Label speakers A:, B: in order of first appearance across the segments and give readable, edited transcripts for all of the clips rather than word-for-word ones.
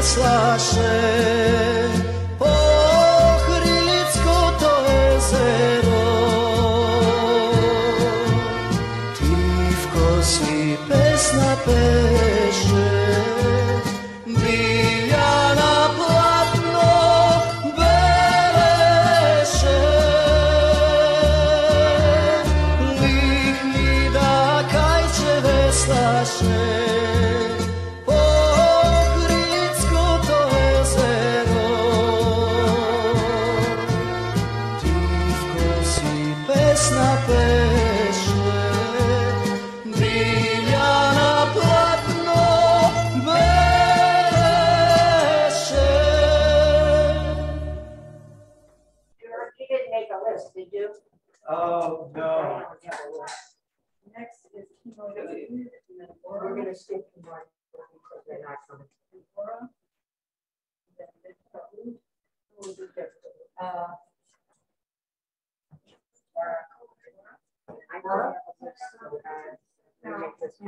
A: veslaše, Ohridsko to jezero. Tivko si pesna peše, Biljana platno bereše, Lihni da kajče veslaše, Ohridsko to jezero. Tivko si pesna peše, Biljana platno bereše.
B: You didn't make a list, did you?
C: Oh, no.
B: Next is chemo. We're going to skip chemo because they're not coming. I know. Make this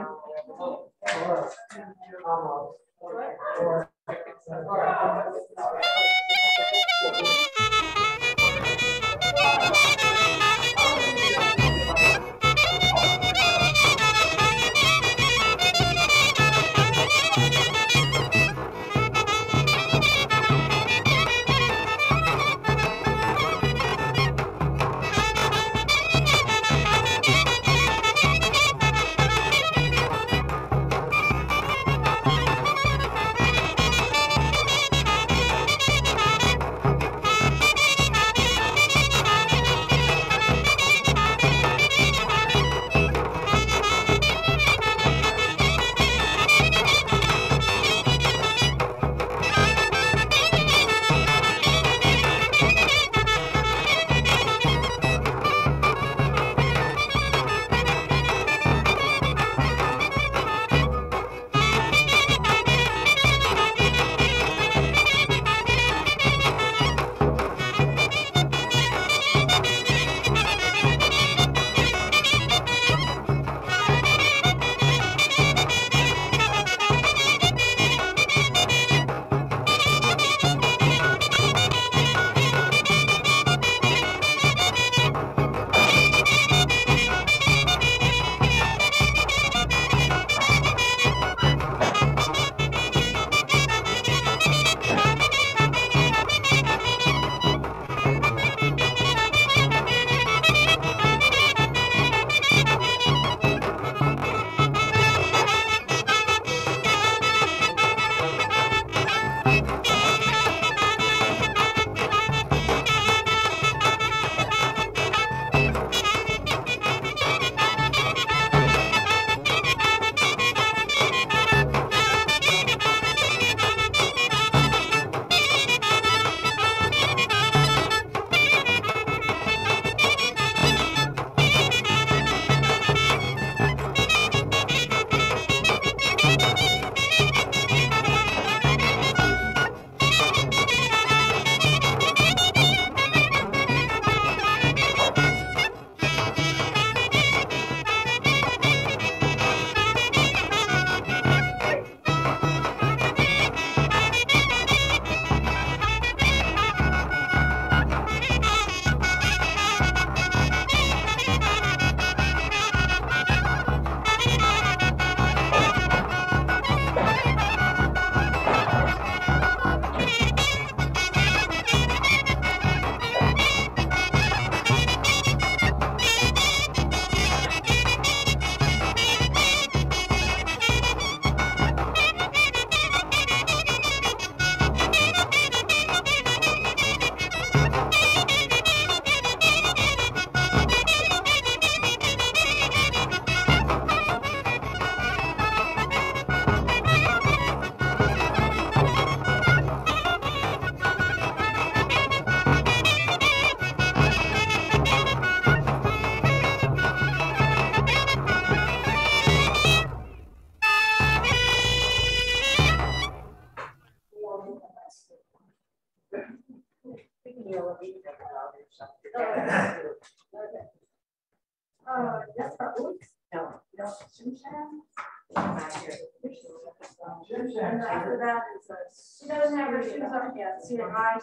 D: No, Susan.
B: And after that is she doesn't have her shoes on yet. See her eyes.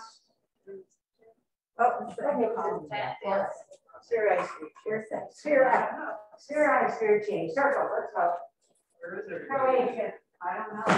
B: Oh, yes. Sphere ice cream. Sphere ice cream change. Circle. Let's go. Croatian. I don't know.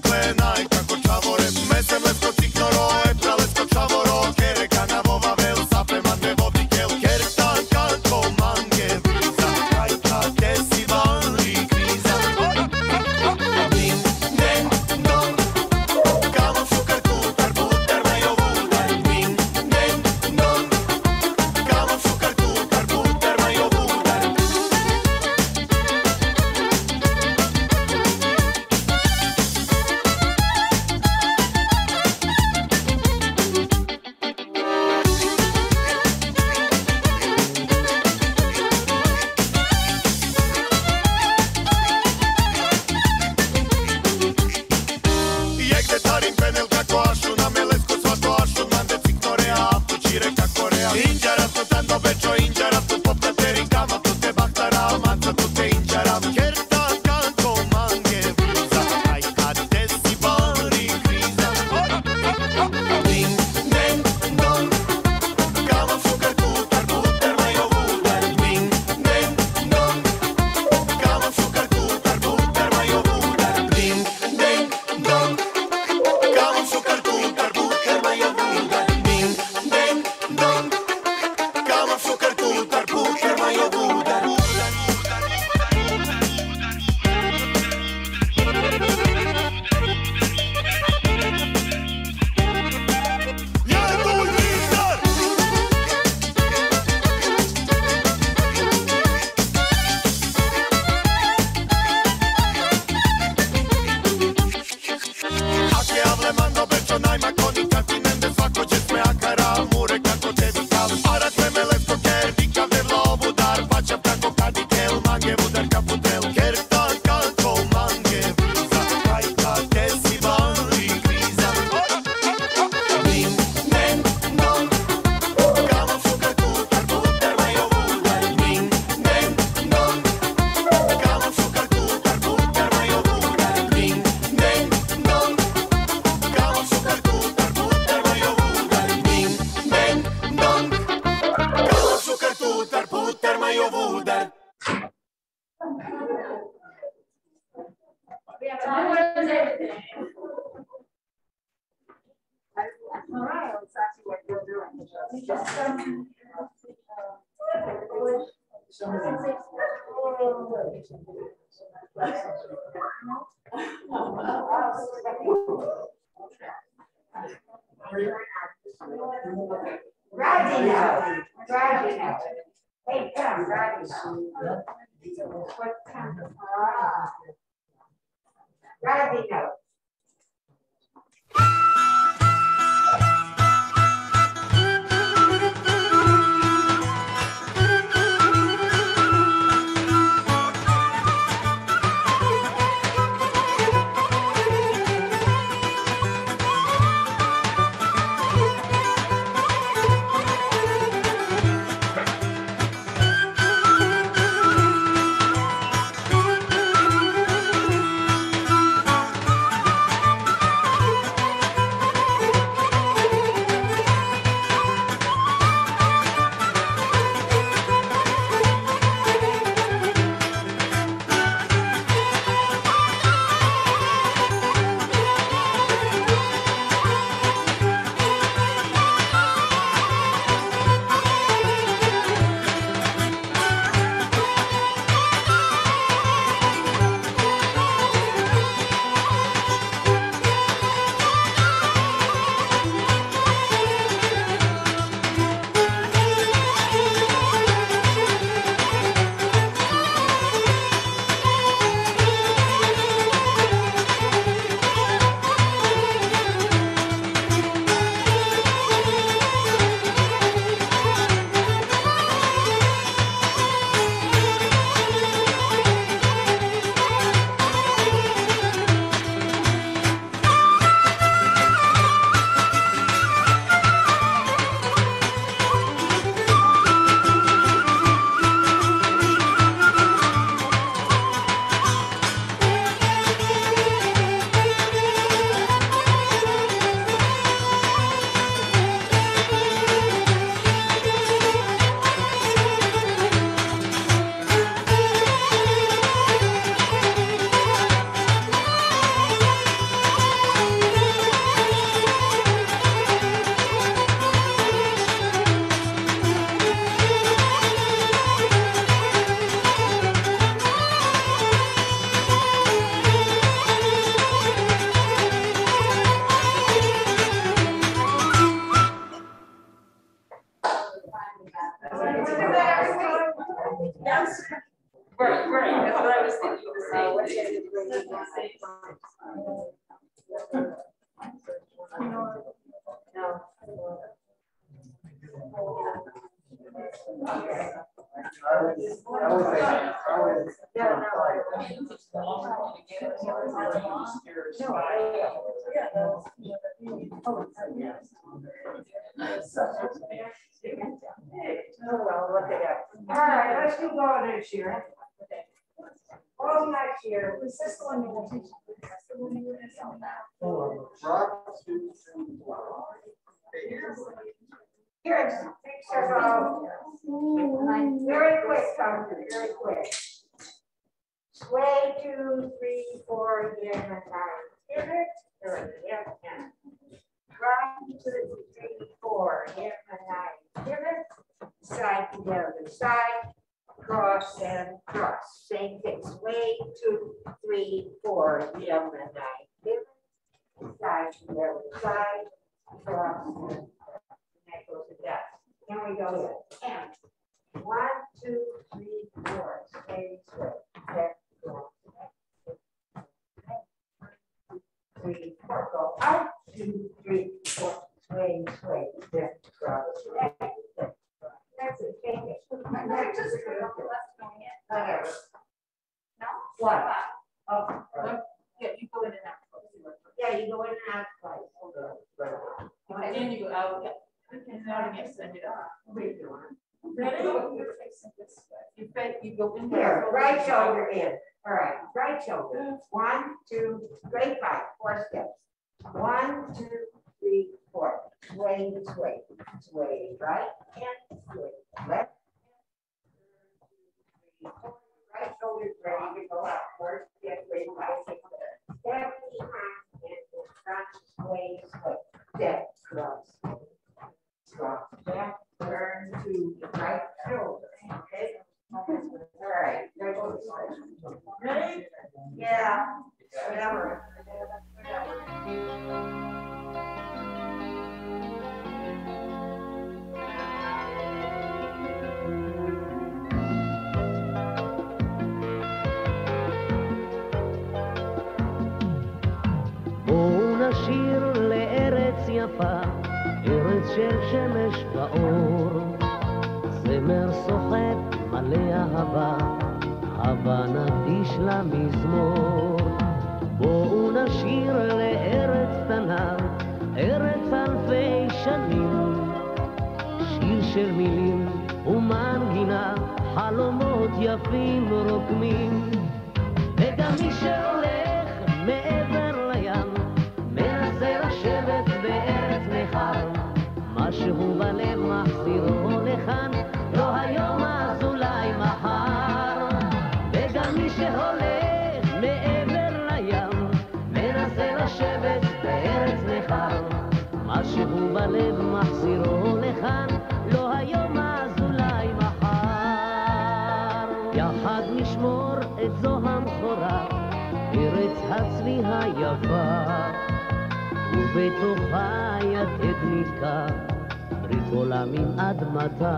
C: Kako čavore, mesem lesko ciknoro, pralesko čavoro, kere kanavova velsa.
B: All right, that's exactly what you're doing. Just Rising now. Rising now. Hey, come, rising now. What time? Rising now. Yes. Right, right. That's what I was thinking. No. Oh, well, look at that. All right, let's keep going this year. Oh, next year. Was this the one you were teaching? Here, very quick, come very quick. Sway 2, 3, 4, again, and 9. Give it. Yeah, yeah. Right, 2, 3, 4, again, and 9. Give it. Side together, side, cross and cross. Same thing. Sway 2, 3, 4, again, and 9. Give it. Side together, side, cross, and that goes to that. Then we go to 10. 1, 2, 3, 4. Sway, sway. Back, cross, 3, 4. Go out. 2, 3, 4. Sway, sway. Back, cross. That's it. Take it. Whatever. No? What? Oh, yeah, you go in and out. Yeah, you go in and out twice. And then you go out. And now you send it out. What are you doing? Ready? You go in there. Right shoulder in. All right. Right shoulder. 1, 2, straight 5. 4 steps. 1, 2, 3, 4. Sway, sway. Sway right and sway left. 1, 2, 3, 4. Right shoulder ready to go out. 4 steps. Straight 5, 6, 7. Step behind and front. Sway, sway. Step. Back, turn to the right shoulder. Okay. All right. Ready? Yeah. Whatever.
C: בואו נשיר לארץ יפה, ארץ של שמש ואור, זמר סוחף מלא אהבה, הבה נקדיש למזמור. בואו נשיר לארץ קטנה, ארץ אלפי שנים, שיר של מילים ומנגינה, חלומות יפים רוקמים. וגם מי שהולך מעבר לים, מנסה לשבת בארץ נכר, משהו בלב מחזירו לכאן, לא היום אז אולי מחר. וגם מי שהולך מעבר לים, מנסה לשבת בארץ נכר, משהו בלב מחזירו לכאן, לא היום אז אולי מחר. יחד נשמור את זו המכורה, ארץ הצבי היפה, ובתוכה יתד נתקע, ברית עולם עם אדמתה.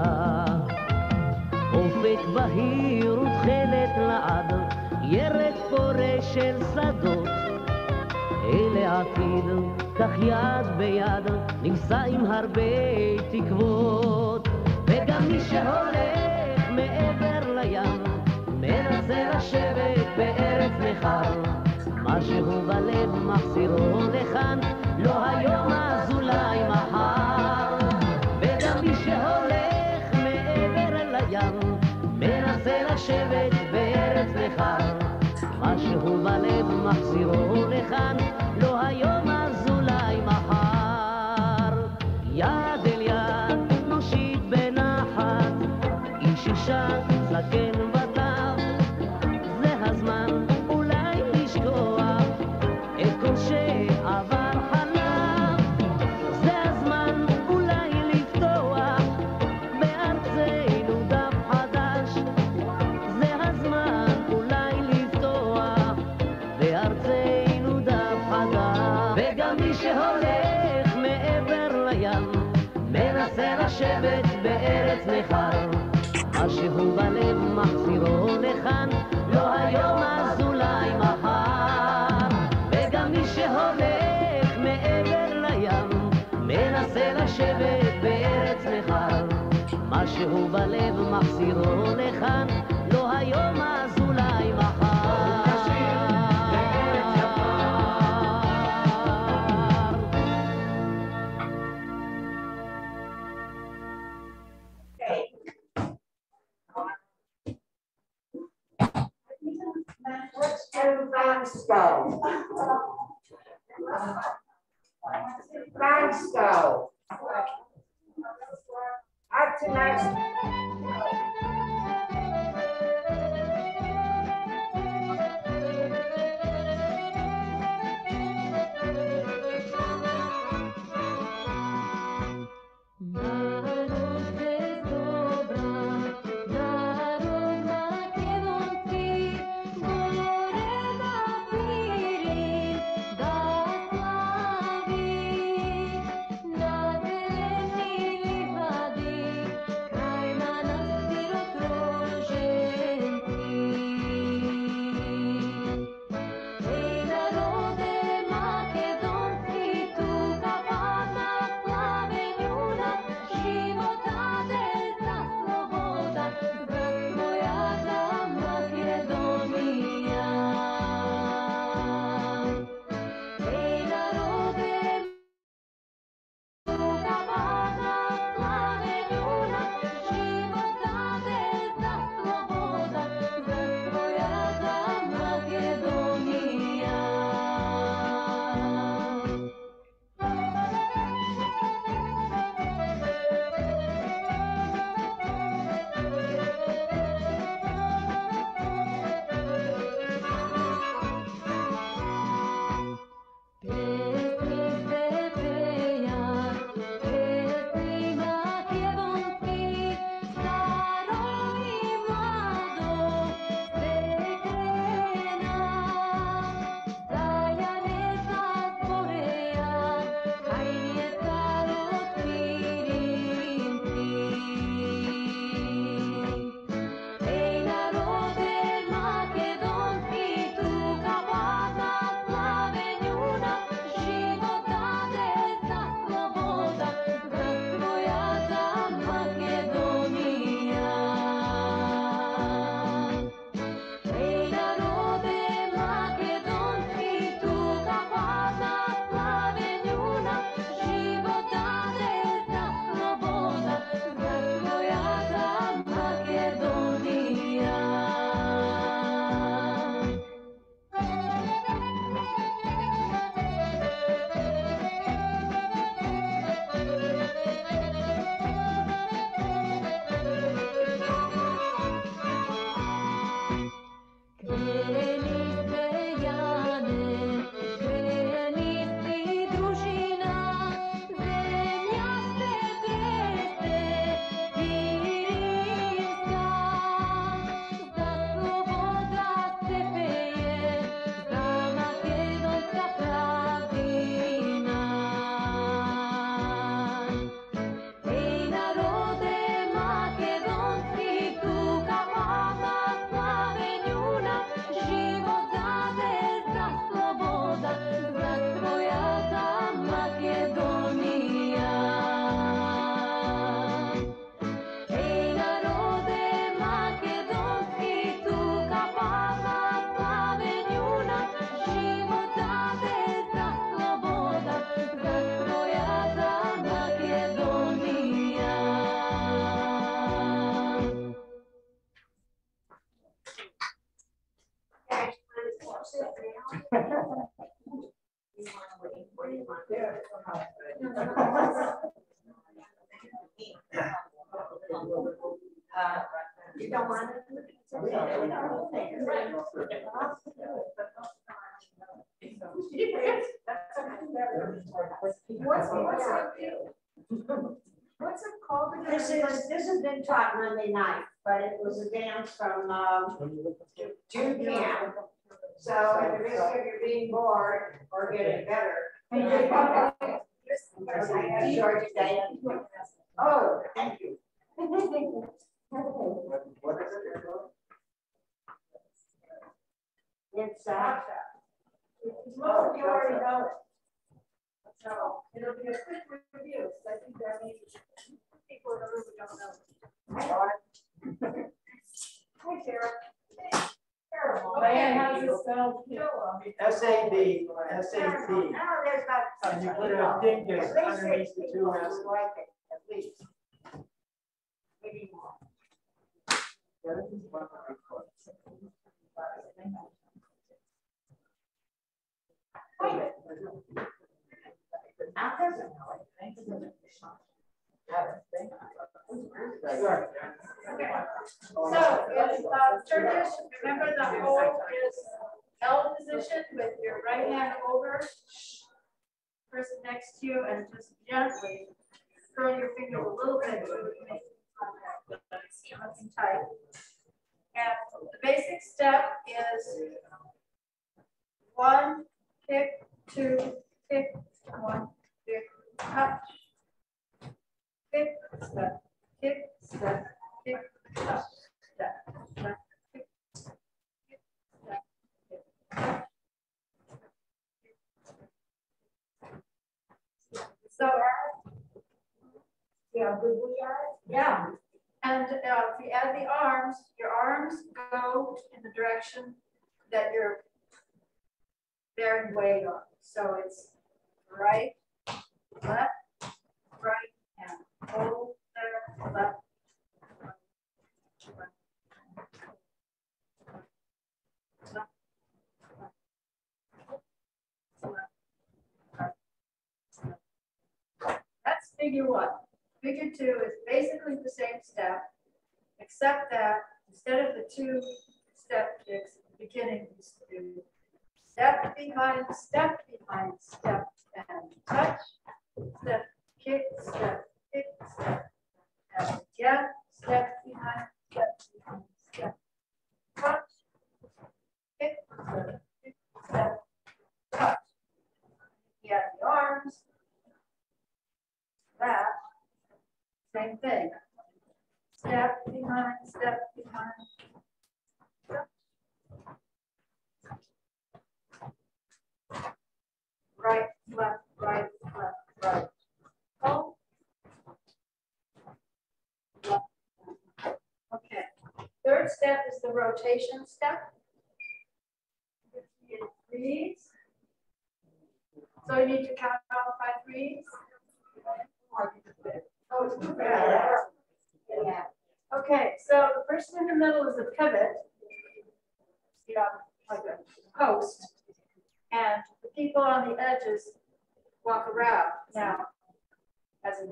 C: אופק בהיר ותכלת לעד, ירק פורה של שדות, אלה עתיד, כך יד ביד, ניסע עם הרבה תקוות. וגם מי שהולך מעבר לים, מנסה לשבת בארץ נכר, משהו בלב מחזירו לכאן, לא היום אז אולי מחר. וגם מי שהולך מעבר לים, מנסה לשבת בארץ נכר, משהו בלב מחזירו לכאן, לא היום אז אולי מחר. יד אל יד נושיט בנחת, איש אישה זקן וטף, זה הזמן אולי לשכוח את כל שעבר חלף, זה הזמן אולי לפתוח בארצנו דף חדש, זה הזמן אולי לפתוח בארצנו דף חדש. וגם מי שהולך מעבר לים, מנסה לשבת בארץ נכר, משהו בלב מחזירו לכאן, לא היום אז אולי מחר. וגם מי שהולך מעבר לים, מנסה לשבת בארץ נכר, משהו בלב מחזירו לכאן, לא היום אז אולי מחר.
B: Let's do Bansko. Bansko. Up to next.
D: Kraj
B: You don't want it? What's it called? This has been taught Monday night, but it was a dance from June camp. So at the risk of you being bored or getting better. I have Georgia Day. Oh, thank you. It's most of you already know it. So it'll be a quick review. So I think there may be people in the room who don't know. Hi, Sarah.
D: Diane, how's it spelled?
A: SAB, SAT.
B: Now there's about.
A: And you put a dingus underneath the two S's.
B: Like it, at least. Maybe more. Now doesn't know it.
D: So in Turkish, remember the hold is L position with your right hand over person next to you and just gently curl your finger a little bit to make nothing tight. And the basic step is 1, kick, 2, kick, 1, kick, touch. Kick, step, kick, step, kick, step, step, step, kick, step, kick, so,
B: Yeah, good we are.
D: yeah. And if you add the arms, your arms go in the direction that you're bearing weight on. So it's right, left, right, and hold there, left. That's figure 1. Figure 2 is basically the same step, except that instead of the 2 step kicks, at the beginning is to do step behind, step, and touch, step, kick, step, and again, step behind, step, touch, kick, step, touch. You have the arms, that, same thing. Step behind, step behind. Right, left, right, left, right. Oh. Okay. Third step is the rotation step. Threes. So you need to count off by threes. Oh, it's too bad. Yeah. Okay, so the person in the middle is a pivot. Yeah, like a post. And the people on the edges walk around now, as in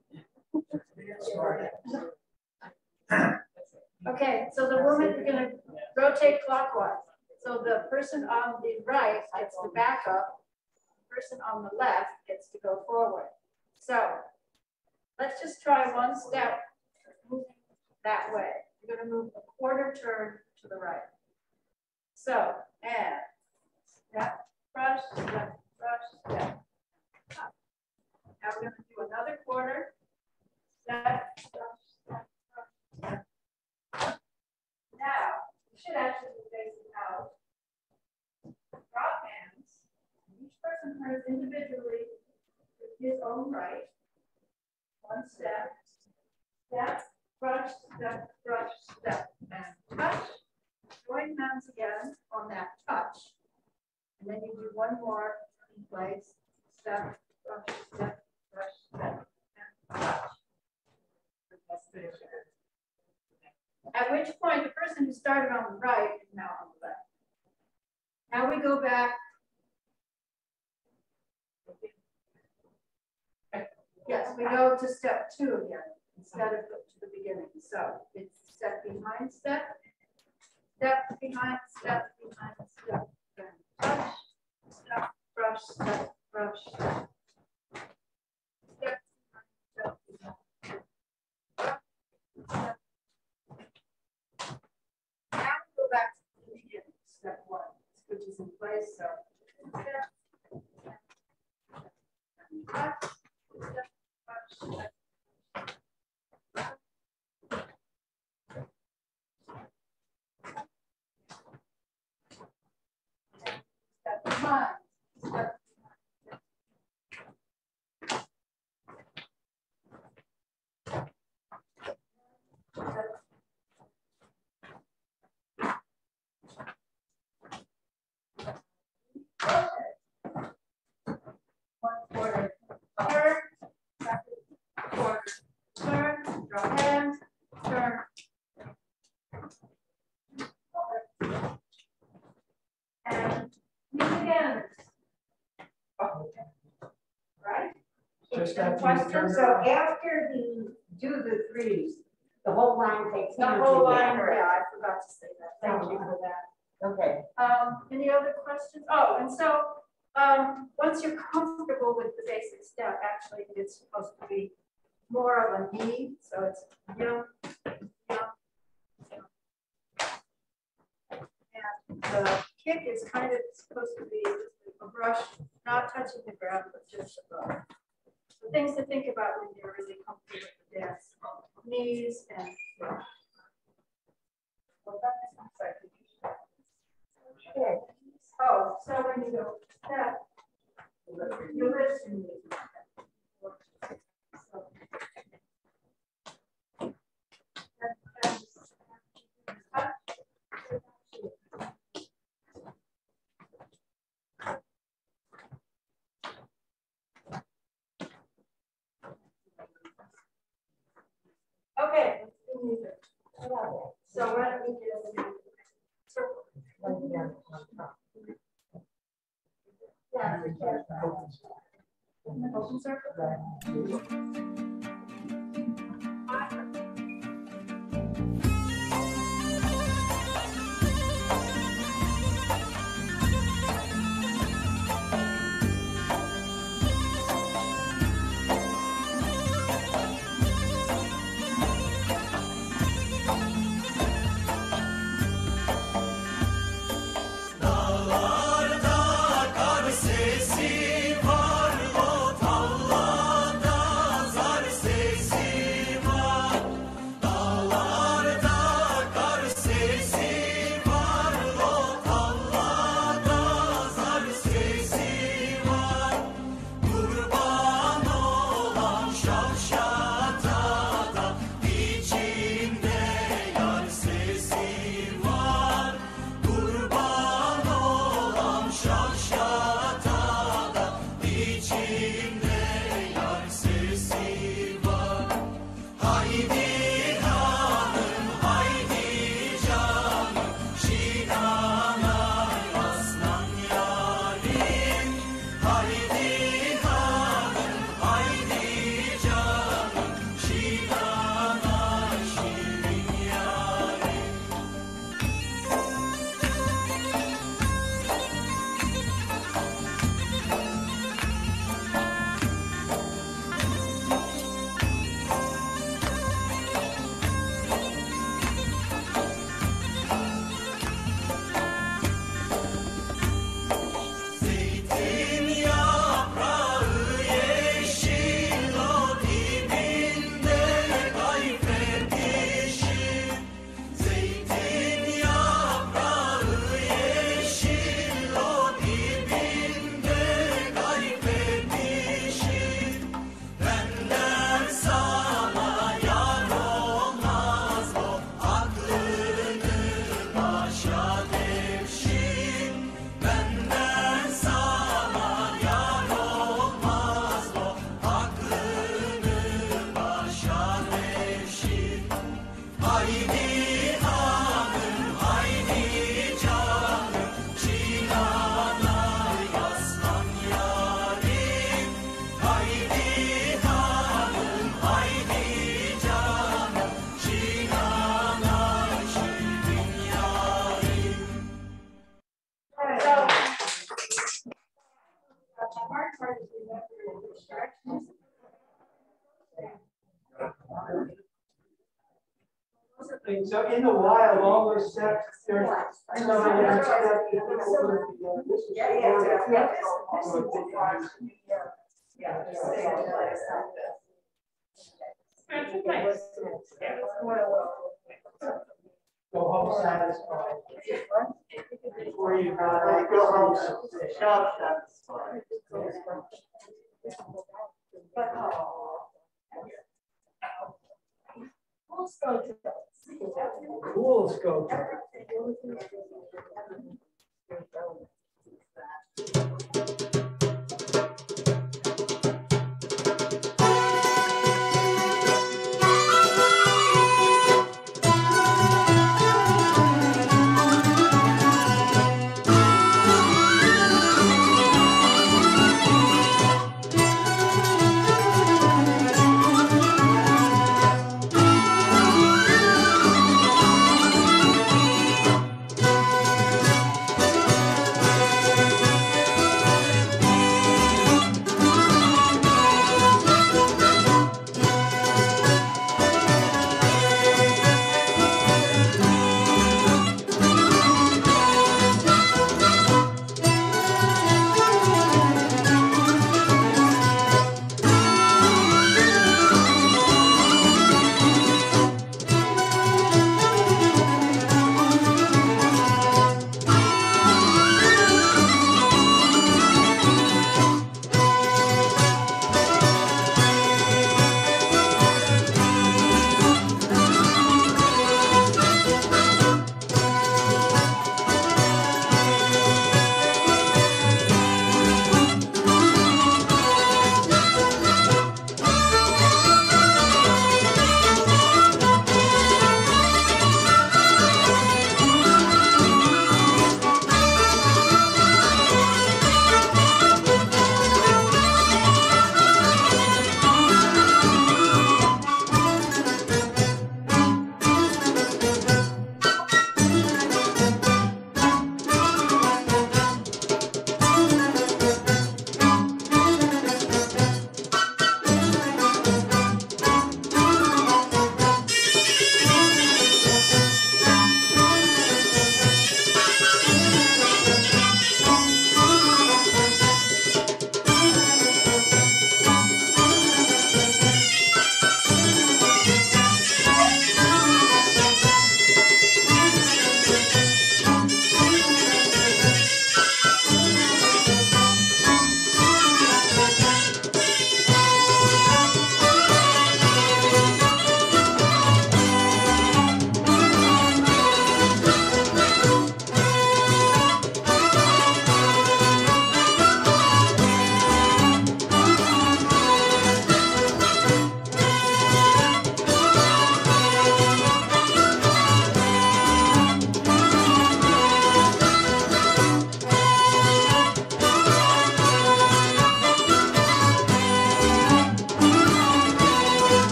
D: okay, so the woman is going to rotate clockwise. So the person on the right gets to back up. The person on the left gets to go forward. So let's just try one step moving that way. You're going to move a quarter turn to the right. So, and step, brush, step, brush, step. Up. Now we're going to do another quarter. Step, brush, step, brush, step. Now, you should actually be facing out. Drop hands. Each person turns individually with his own right. One step. Step, brush, step, and touch. Join hands again on that touch. And then you do one more in place. Step, brush, step, and touch. At which point the person who started on the right is now on the left. Now we go back we go to step 2 again, instead of to the beginning. So it's step behind step, step behind step behind step. Then touch, step, brush, step, brush, step. Step behind step behind step. Step. Now we go back to the beginning, step 1, which is in place. So step, touch, step, brush, step. Step behind, step. One quarter turn, second quarter turn, draw hand, turn. And meet again. Right?
A: Just
B: Any
A: after you
B: questions?
A: turn
B: So
A: around.
B: after you do the threes, the whole line takes
D: The
B: hands
D: whole line,
B: together.
D: yeah, I forgot to say that. Thank you for that.
B: Okay.
D: Any other questions? Oh, and so, once you're comfortable with the basic step, actually, it's supposed to be more of a knee, so it's yeah. And the kick is kind of supposed to be a brush, not touching the ground, but just above. So things to think about when you're really comfortable with the dance. Knees and yeah.
B: Okay.
D: Oh, so when you go step, you lift your knees. So. Okay, let's do music. So why don't we do a circle? Open circle.
E: Sesi var o tavlada, zar
A: So in the wild, all those steps, there's some of the steps that people put together. This is go home satisfied. Before you go home satisfied. Cool Skokie.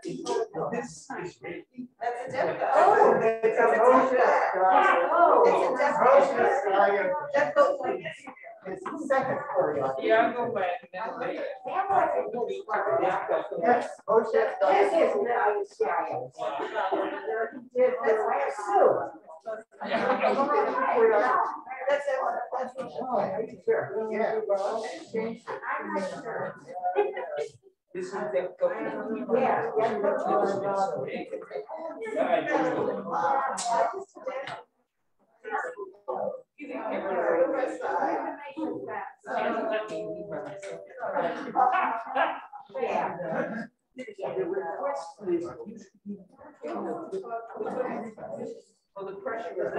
A: This is really.
B: That's a death dog.
A: Oh, it's a motion.
B: Oh, it's a death dog. That goes like this.
A: It's the second choreography.
E: Yeah, I'll go back.
A: Yes, motion.
B: This is now serious. That's why it's Sue. That's it. That's what she said.
A: Yeah.
B: I'm not sure.
A: This is the.
B: Yeah,
E: Well, the pressure was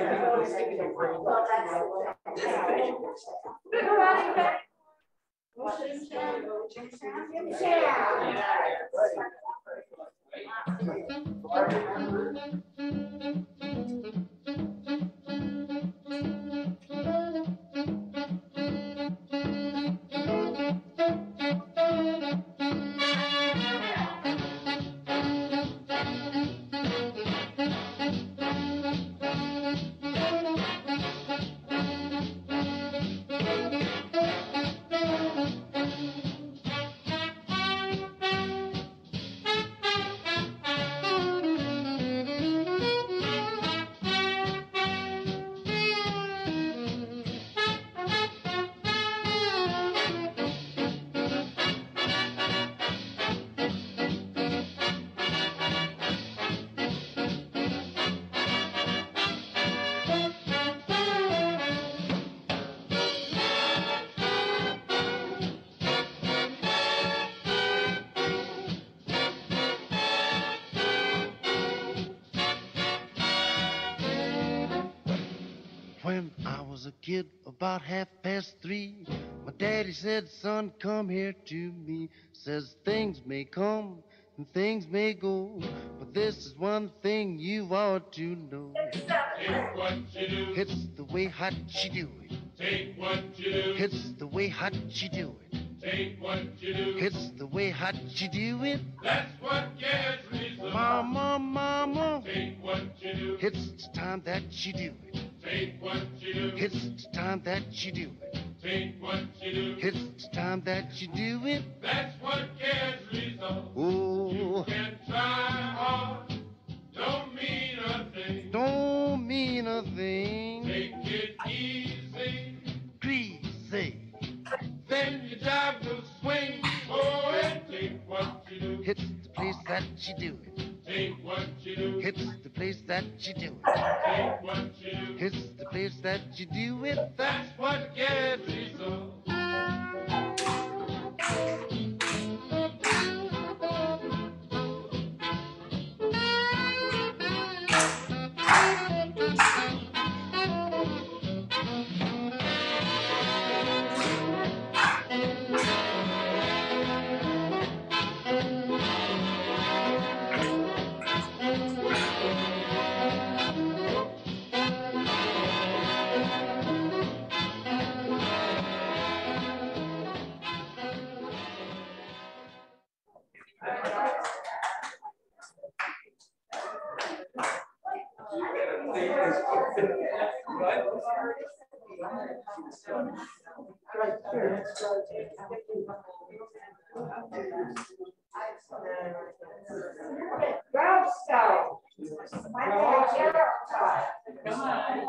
F: When I was a kid, about 3:30, my daddy said, son, come here to me. Says things may come and things may go, but this is one thing you ought to know.
G: Take what you do.
F: It's the way hot you do it.
G: Take what you do.
F: It's the way hot you do it.
G: Take what you do.
F: It's the way hot you do it.
G: That's what gets reason.
F: Mama, mama.
G: Take what you do.
F: It's the time that you do it.
G: Take what you do.
F: It's the time that you do it.
G: Take what you do.
F: It's the time that you do it.
G: That's what gets reason.
F: Oh,
G: You can try hard. Don't mean a thing.
F: don't mean a thing.
G: Take it easy.
F: Greasy.
G: Then your job will swing. Oh, and take what you do.
F: It's the place that you do it.
G: Take what you do.
F: It's the place that you do it.
G: Take what you do.
F: It's the place that you do it.
G: That's what gets reason.
B: Girl Scout. My name is Gerald.
E: Come on.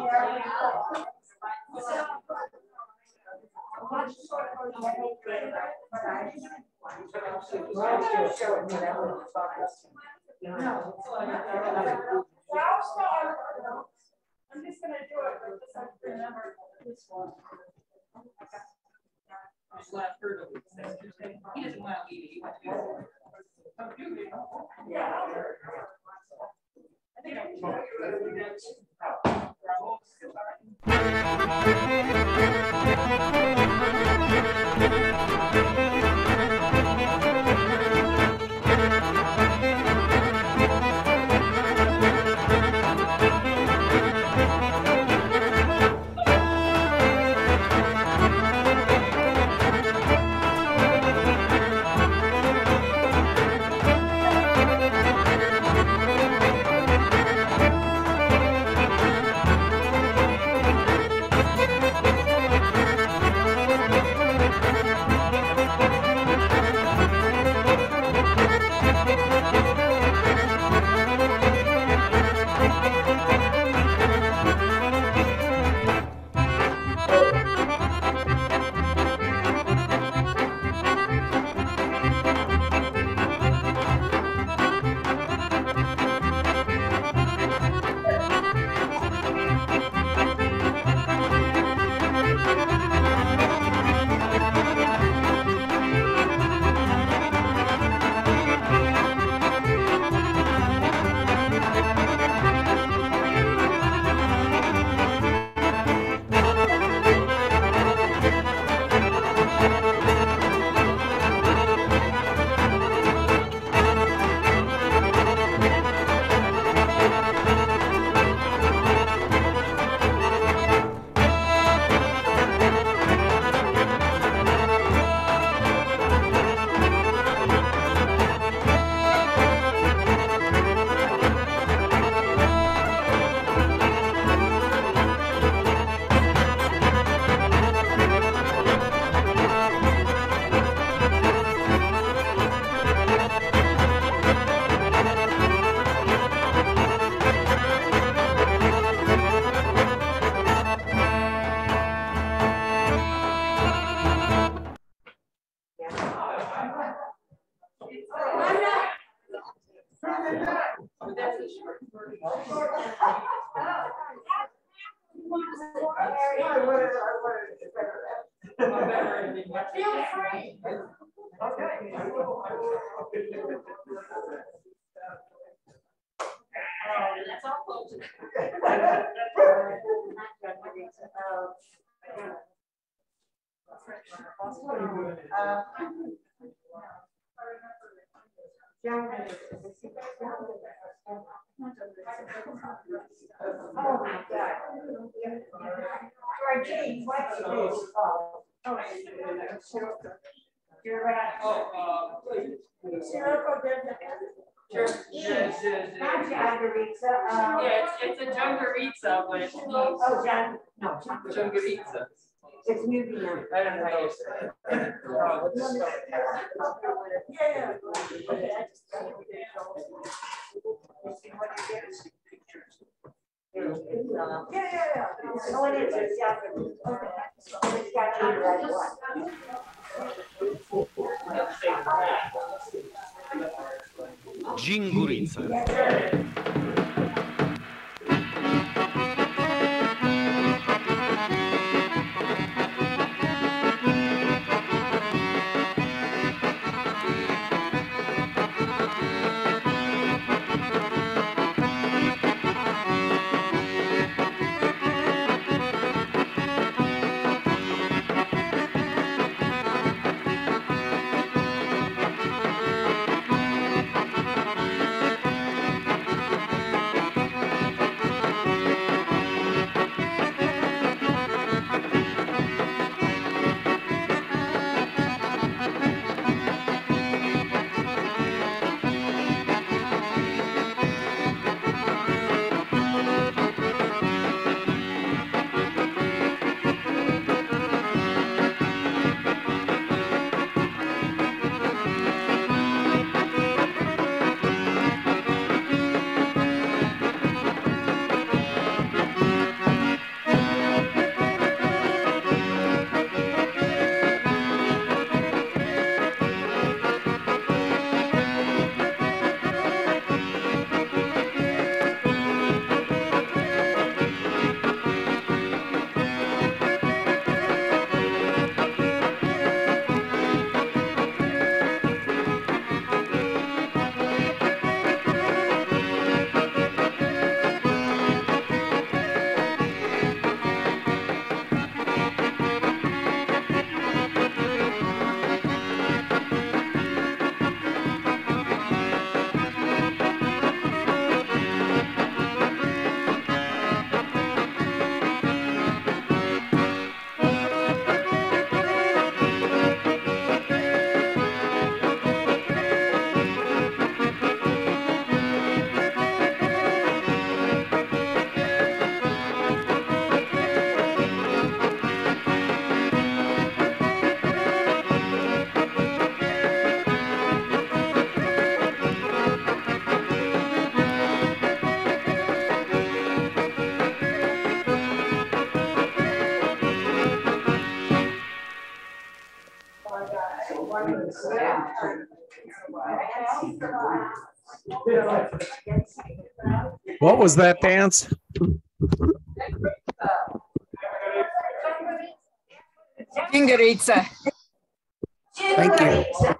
D: I'm just gonna do it, but just have to remember this one.
E: Last hurdle. He doesn't want to leave. He wants to do it.
D: Yeah. I think I
E: That's a short version.
B: Feel free.
A: Okay.
E: That's all close.
B: Oh my God. Georgine, what's this? You're right. Circle doesn't have.
E: Sure.
B: Yes, not Jagaritza.
E: Yeah, it's a Jungaritza, but it's
B: Oh, John, no,
E: Jungaritza.
B: it's museum.
E: I don't know how you say it.
B: Yeah. Yeah. Oh, it is, it's Jagaritza. It's got to be right one.
H: Jingurica.
I: What was that dance?
J: Jingaritza.
I: Thank you.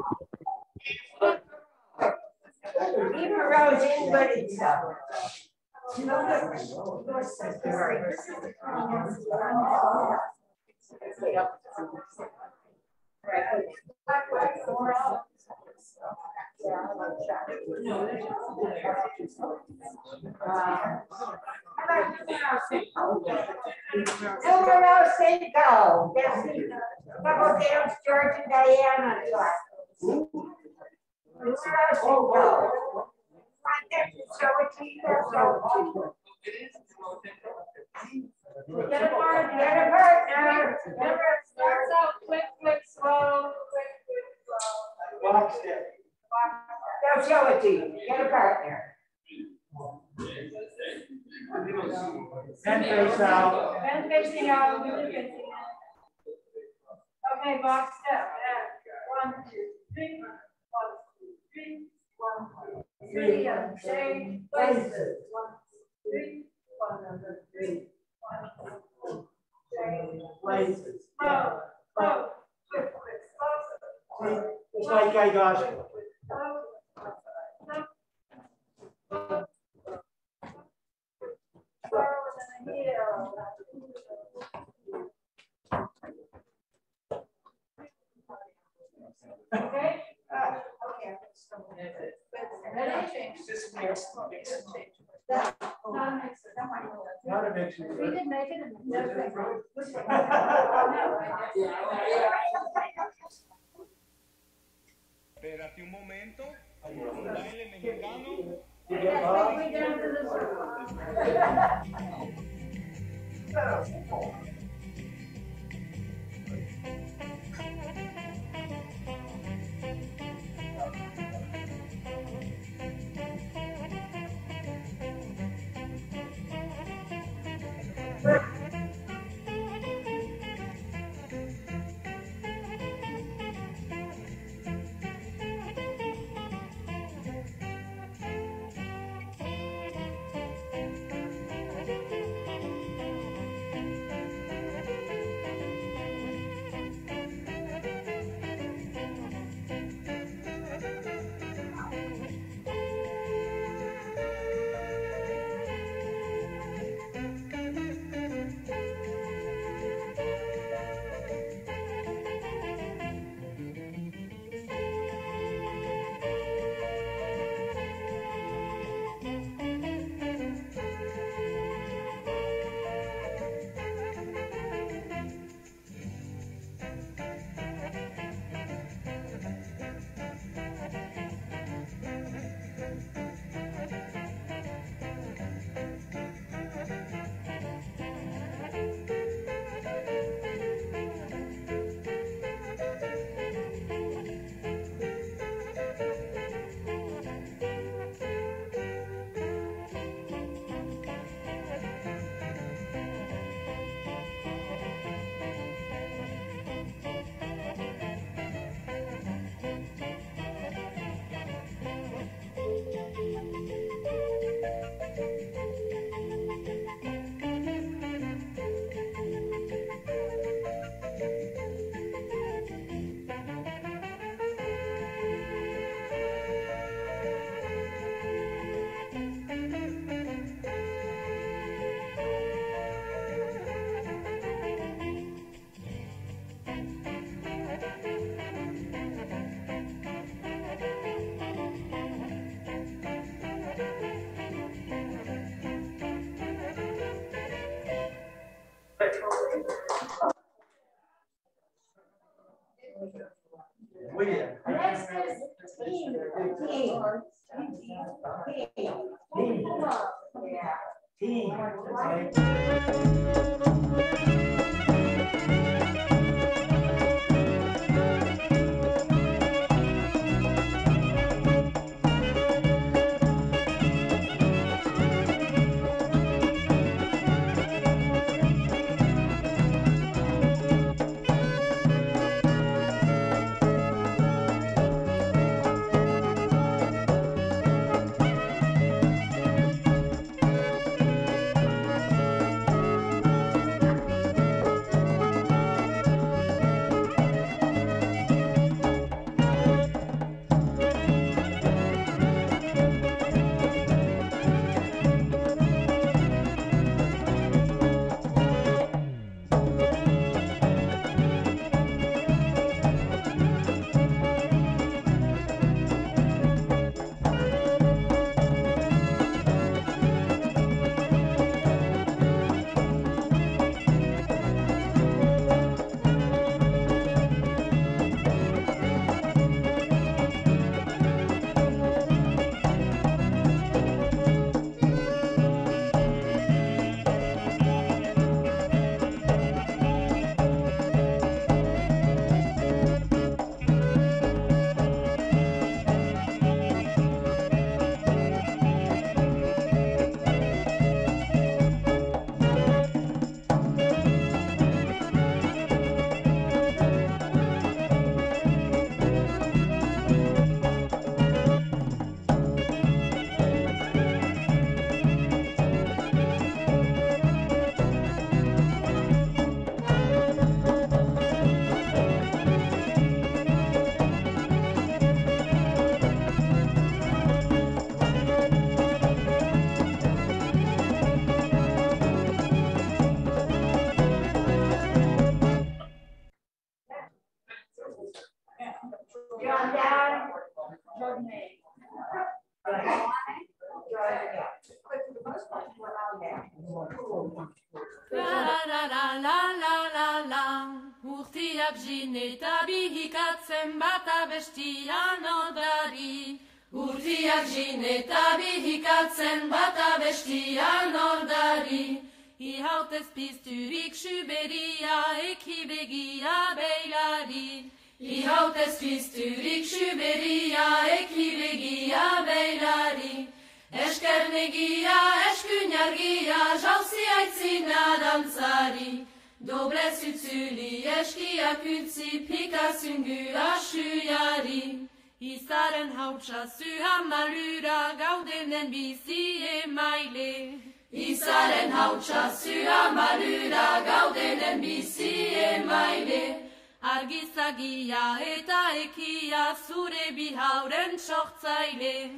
B: Numero cinco. Couple dance, George and Diana. Numero cinco. Show it to you. Get a partner. Remember, it starts out quick, slow.
A: Walk step.
B: They'll show it to you. Get a partner.
A: And face out.
D: And facing out. Okay, box step. 1, 2, 3. 1, 2, 3. 1, 2, 3. three, and change places. 1, 3, 1, 3, 1, change
A: Places.
D: Row, row,
A: Just like I got you.
D: Okay? Okay. Ready? Change. Not a mixer.
A: Not a mixture.
D: We did make it.
G: Espérate un momento. Un baile mexicano.
A: You get lost?
D: We down to the circle.
A: William.
B: Next is team.
A: Team.
H: Urtiak jin eta bihikatzen bata bestia nordari. Urtiak jin eta bihikatzen bata bestia nordari. Ihautez pizturik suberia ekibegia beilari. Ihautez pizturik suberia ekibegia beilari. Eskernegia, eskuinargia, jauzi aitzina dantzari. Doble zutzuli, eskiak utzi, pikazungu asuiari. Izaren hautsa zuha malura, gaudenen bizi emaile. Izaren hautsa zuha malura, gaudenen bizi emaile. Argizagia eta ekia, zure bihauren sortzaile.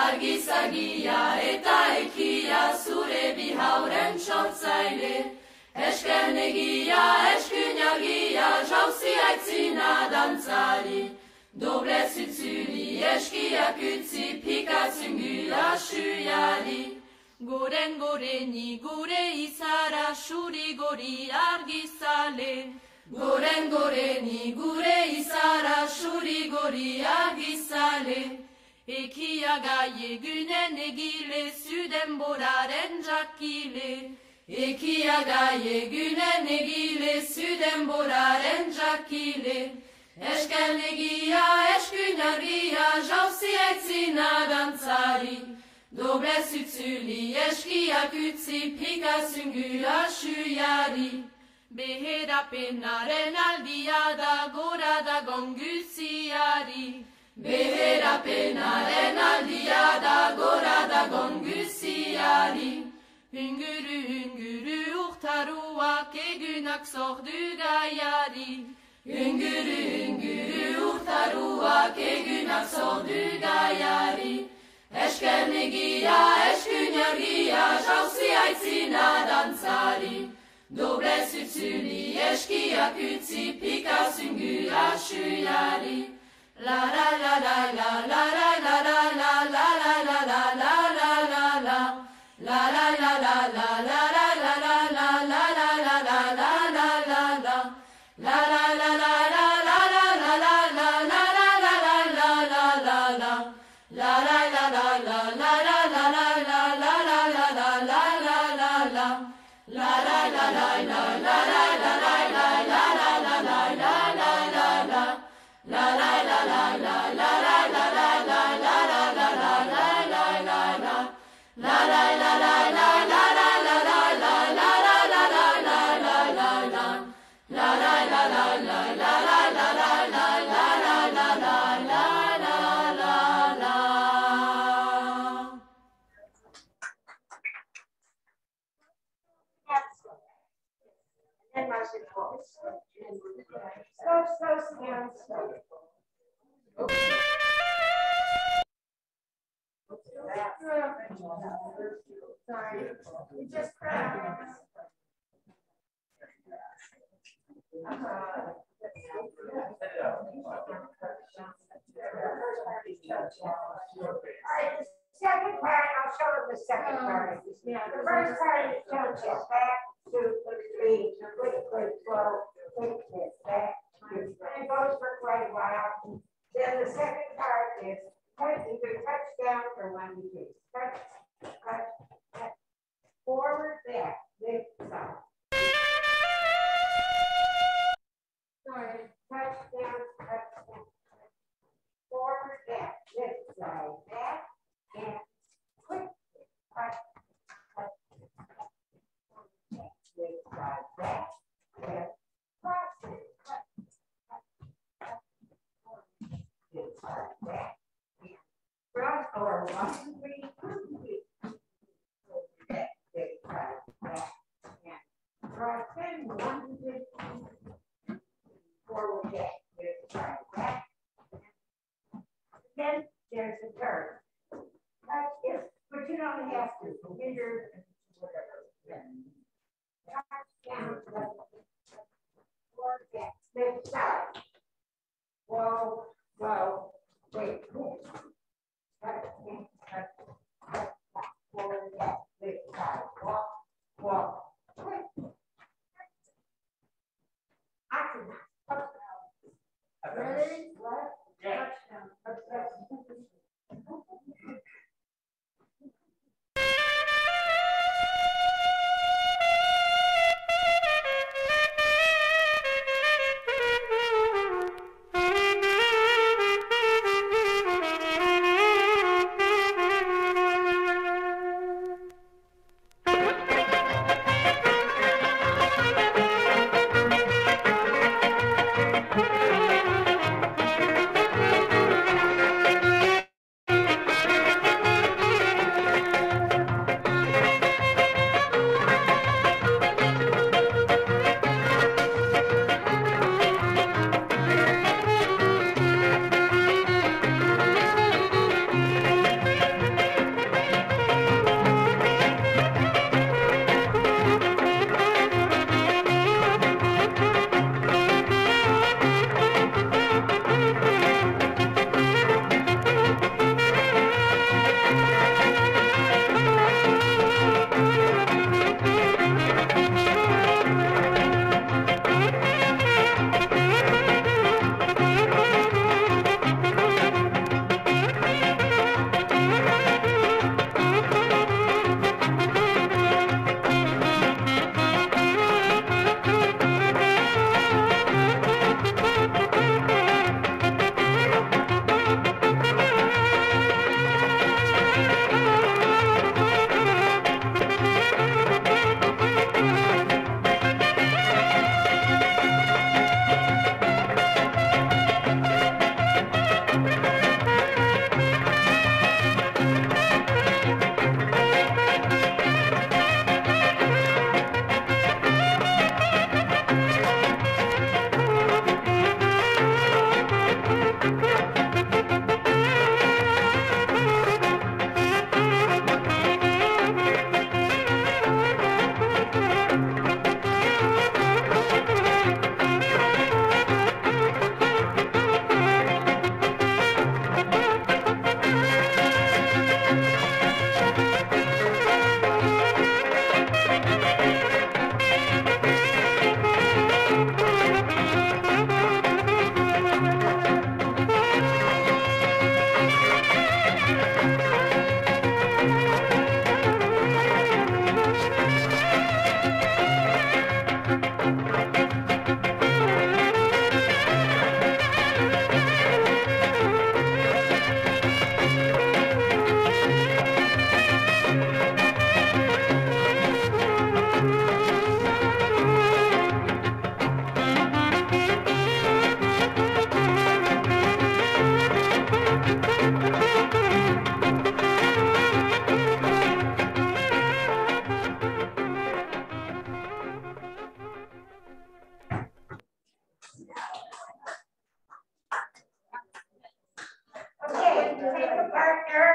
H: Argizagia eta ekia, zure bihauren sortzaile. Eskernegia, eskuinagia, jauzi aitzina dantzari. Doble zutzuli, eskiak utzi, pikazungu asuiari. Goren goreni, gure izara, suri gori argizale. Goren goreni, gure izara, suri gori argizale. Ekia gai egunen egile, zuden boraren jakile. Ekia gai egunen egile, zuden boraren jakile. Eskernegia, eskuinargia, jauzi aitzina dantzari. Doble zutzuli, eskiak utzi, pikazungu asuiari. Beherapenaren aldia da, gora da gonguziari. Beherapenaren aldia da, gora da gonguziari. Hunguru urtaruak egunak zordu gaiari. Hunguru urtaruak egunak zordu gaiari. Eskernegia, eskuinargia, jauzi aitzina dantzari. Doble zutzuli, eskiak utzi, pikazungu asuiari. La la la la la la la la la la la la la la la la la la. La la la la la la la la la la la la la la la la la la. La la la la la la la la la la la la la la la la la. La la la la la la la la la la la la la la la la la. La la la la la la la la la la la la la la la la la. La la la la la la la la la la la la la la la la la. La la la la la la la la la la la la la la la la la. La la la la la la la la la la la la la la la la la.
B: And my support. So. Sorry, you just cried. Alright, the second part, I'll show them the second part.
D: Yeah.
B: The first part is toe-tip, back, 2, 3, quick, slow, quick, back, 2. And it goes for quite a while. Then the second part is either touch down or 1 to 2. Touch, back, forward, back, lift, side. Sorry, touch down, forward, back, lift, side, back, and quick, touch, lift, side, back, lift, cross, lift, side, back, cross, or 1, 2, 3, 2, 3. Back, lift, side, back, and cross, and 1, 2, 3, forward, back, lift, side, back. Then there's a turn. Touch it, but you don't have to. Fingers and whatever. Touch down, forward, back, lift, side. Whoa, whoa, wait,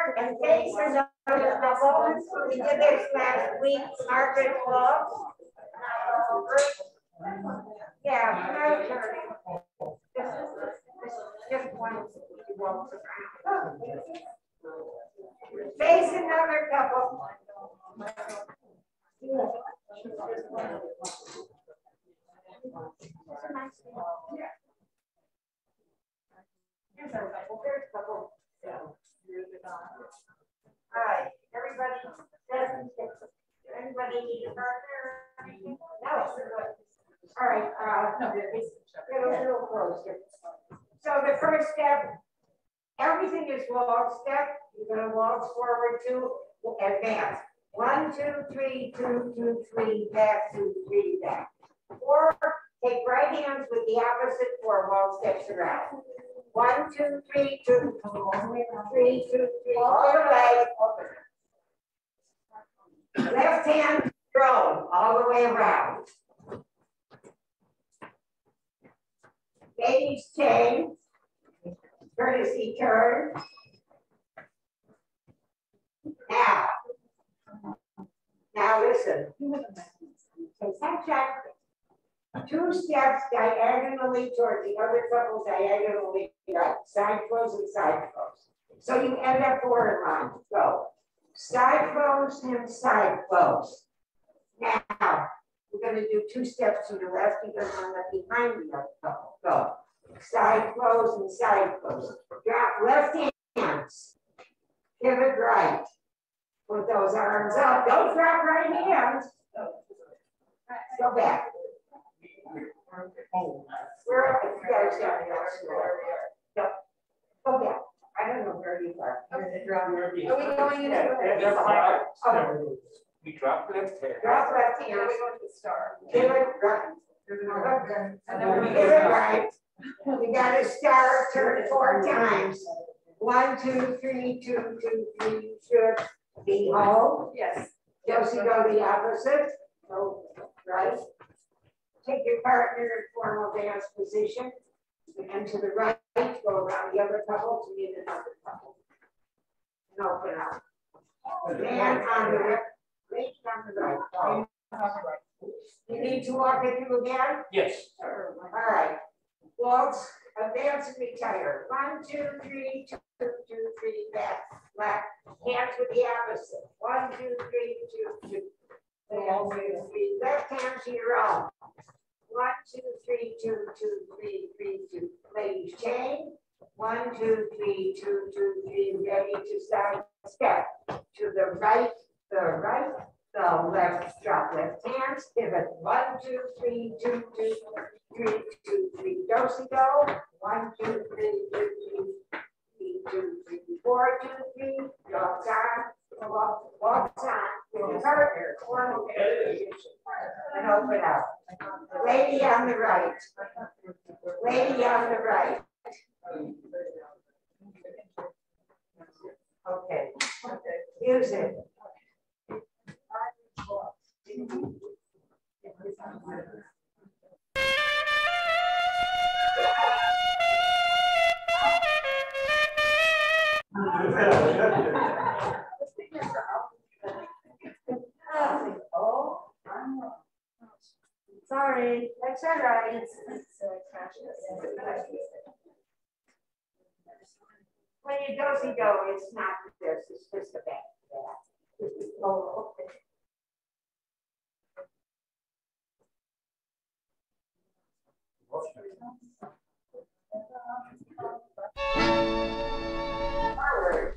B: start and face another couple. We did this last week, Margaret Walk. Yeah, no, sure. Just one walks around. Face another couple. All right, everybody, anybody need a partner? No. All right, get a little closer. So the first step, everything is walk step. You're gonna walk forward 2, advance. 1, 2, 3, 2, 2, 3, back, 2, 3, back. 4, take right hands with the opposite 4 walk steps around. 1, 2, 3, 2, 3, 2, 3, all the way. Left hand throw all the way around. Ladies chain, courtesy turn. Now listen. Check. 2 steps diagonally towards the other couple, diagonally right. Side close and side close. So you end up 4 in line. Go. Side close and side close. Now, we're going to do 2 steps to the left because I'm not behind the other couple. Go. Side close and side close. Drop left hands. Pivot right. Put those arms up. Don't drop right hands. Go back. Where are you guys down here? Go back. I don't know where you are.
D: Are we going into the
G: We drop left hand.
B: Drop left hand.
D: Are we going to the star?
B: Pivot right. Pivot right. We got to start, turn 4 times. 1, 2, 3, 2, 2, 3. Should be home.
D: Yes.
B: Josie, go the opposite. Go right. Take your partner in formal dance position. And to the right, go around the other couple to meet another couple. And open up. And on the right. Reach on the right. Oh. You need to walk it through again?
G: Yes.
B: All right. Waltz, advance and retire. 1, 2, 3, 2, 2, 3, back, left. Hands with the opposite. 1, 2, 3, 2, 2. 1, 2, 3. Left hand to your own. 1, 2, 3, 2, 2, 3, 3, 2. Ladies chain. 1, 2, 3, 2, 2, 3. Ready to side step. To the right, the left, drop left hands. Pivot. 1, 2, 3, 2, 2, 3, 2, 3. Dosey go. 1, 2, 3, 2, 2, 3, 2, 3, 4, 2, 3. Walks on. Walks on. With your partner. Formal position. And open up. Lady on the right. Lady on the right. Okay. Music. Sorry, that's all right. When you dozy go, it's not this, it's just a back. Oh, okay. Forward.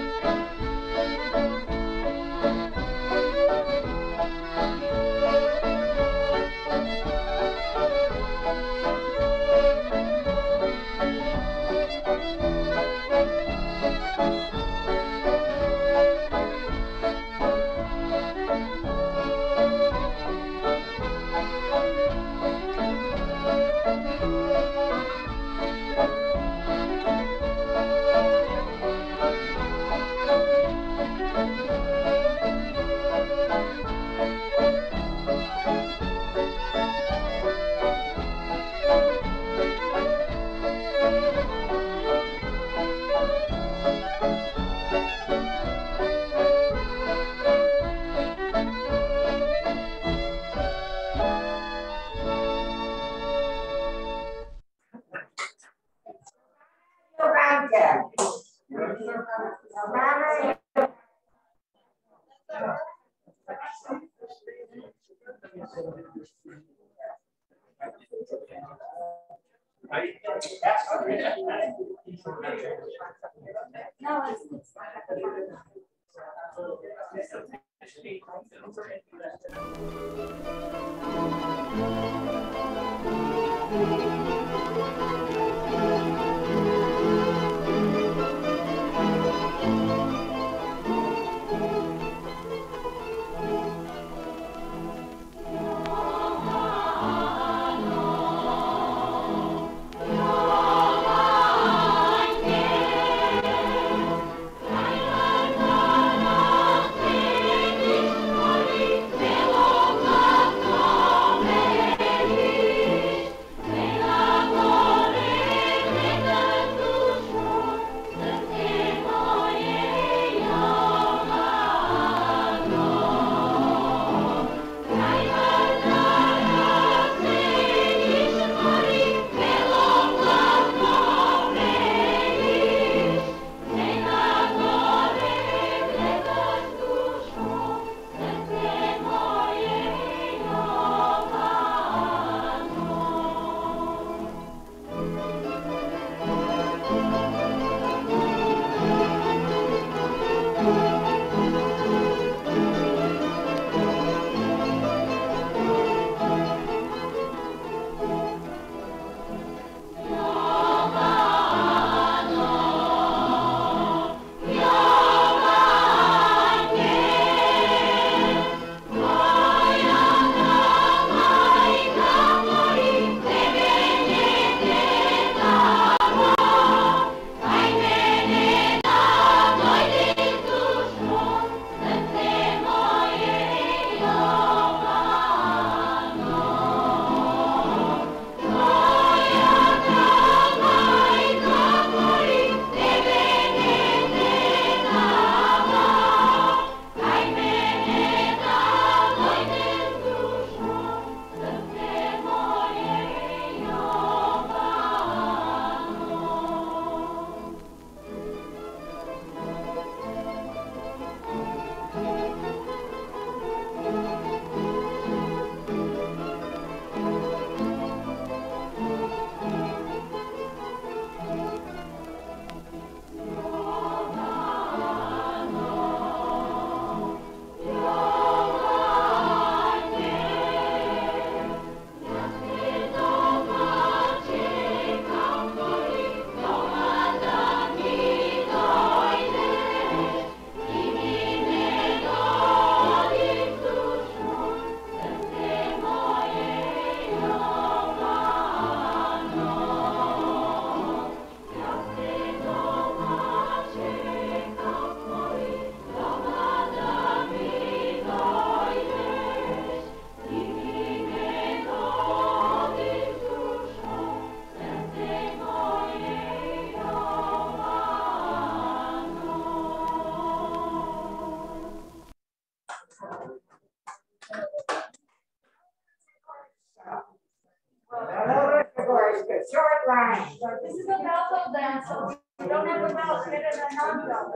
B: Short line. So this is a belt dance. So you don't have a belt, get it a non-belt.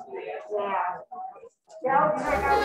B: Yeah. Belt check out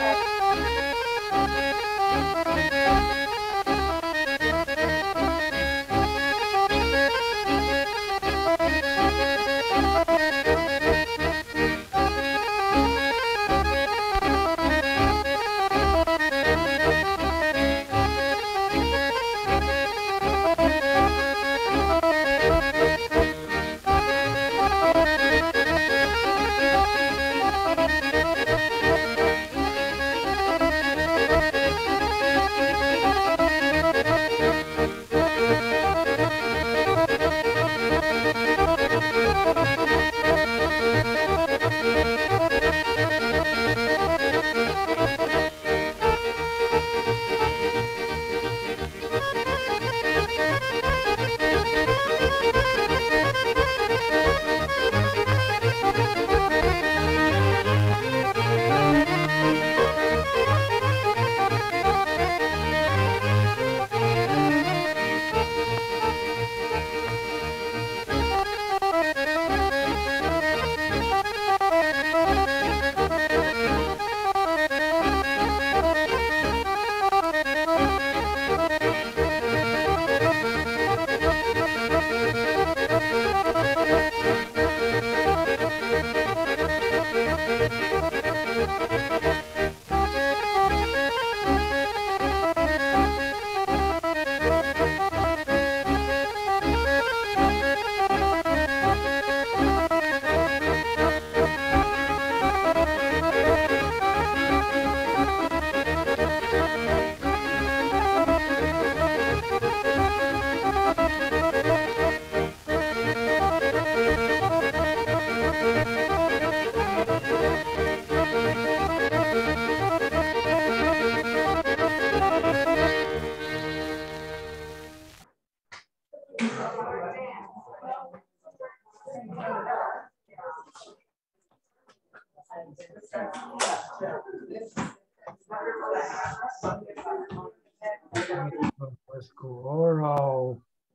I: Oro.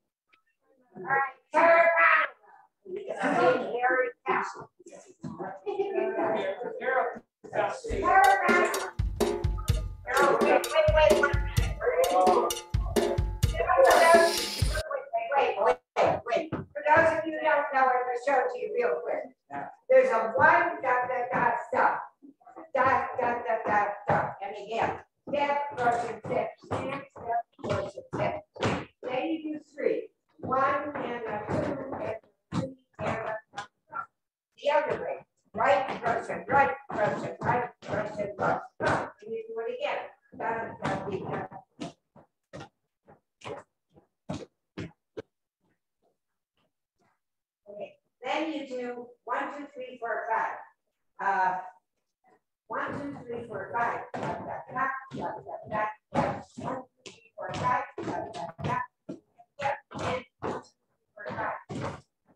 B: Wait. For those of you who don't know, I'm going to show it to you real quick. There's a one stop. Dot. And again, step, crossing, step, stamp, step, crossing, step. Then you do three. One and a two and a three and a the other way. Right, crossing, right, crossing, right, crossing, cross. And you do it again. Dot. Okay. Then you do 1, 2, 3, 4, 5. 1, 2, 3, 4, 5. 1, 2, 3, 4, 5. Yep. And 1, 2, 3, 4, 5.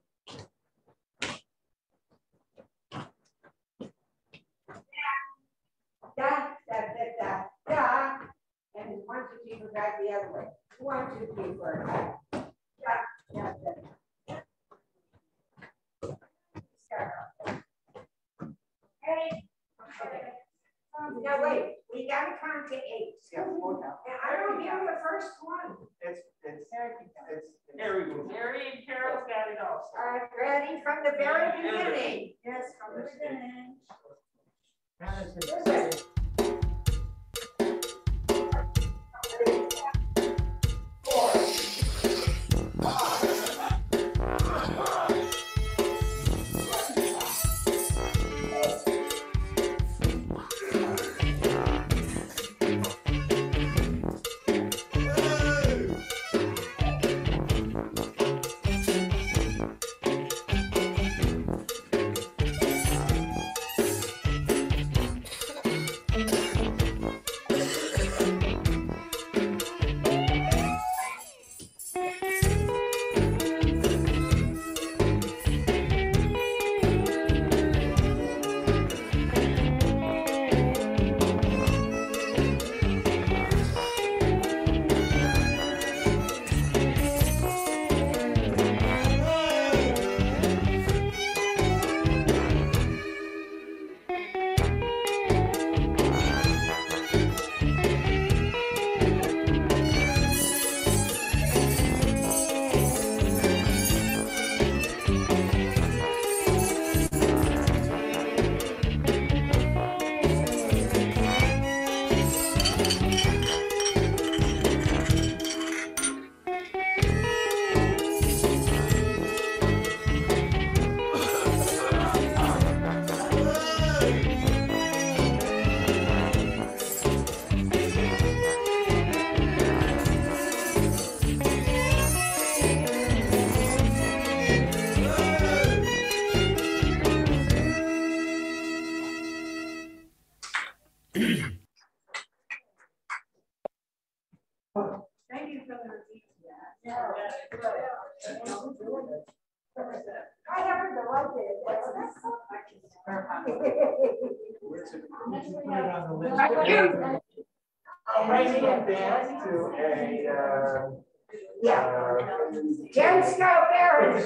B: Da. And 1, 2, 3, 4, 5 the other way. 1, 2, 3, 4, 5. Da. Hey. No, wait, we gotta count to 8.
A: Yeah, hold on.
B: And I don't hear the first one.
A: It's.
E: There we go. Mary and Carol got it all.
B: All right, ready from the very beginning. Yes, from the beginning. Listen. Thank you for the repeat. I haven't the right there.
A: I'm writing a dance to a.
B: Jen Snow Barron.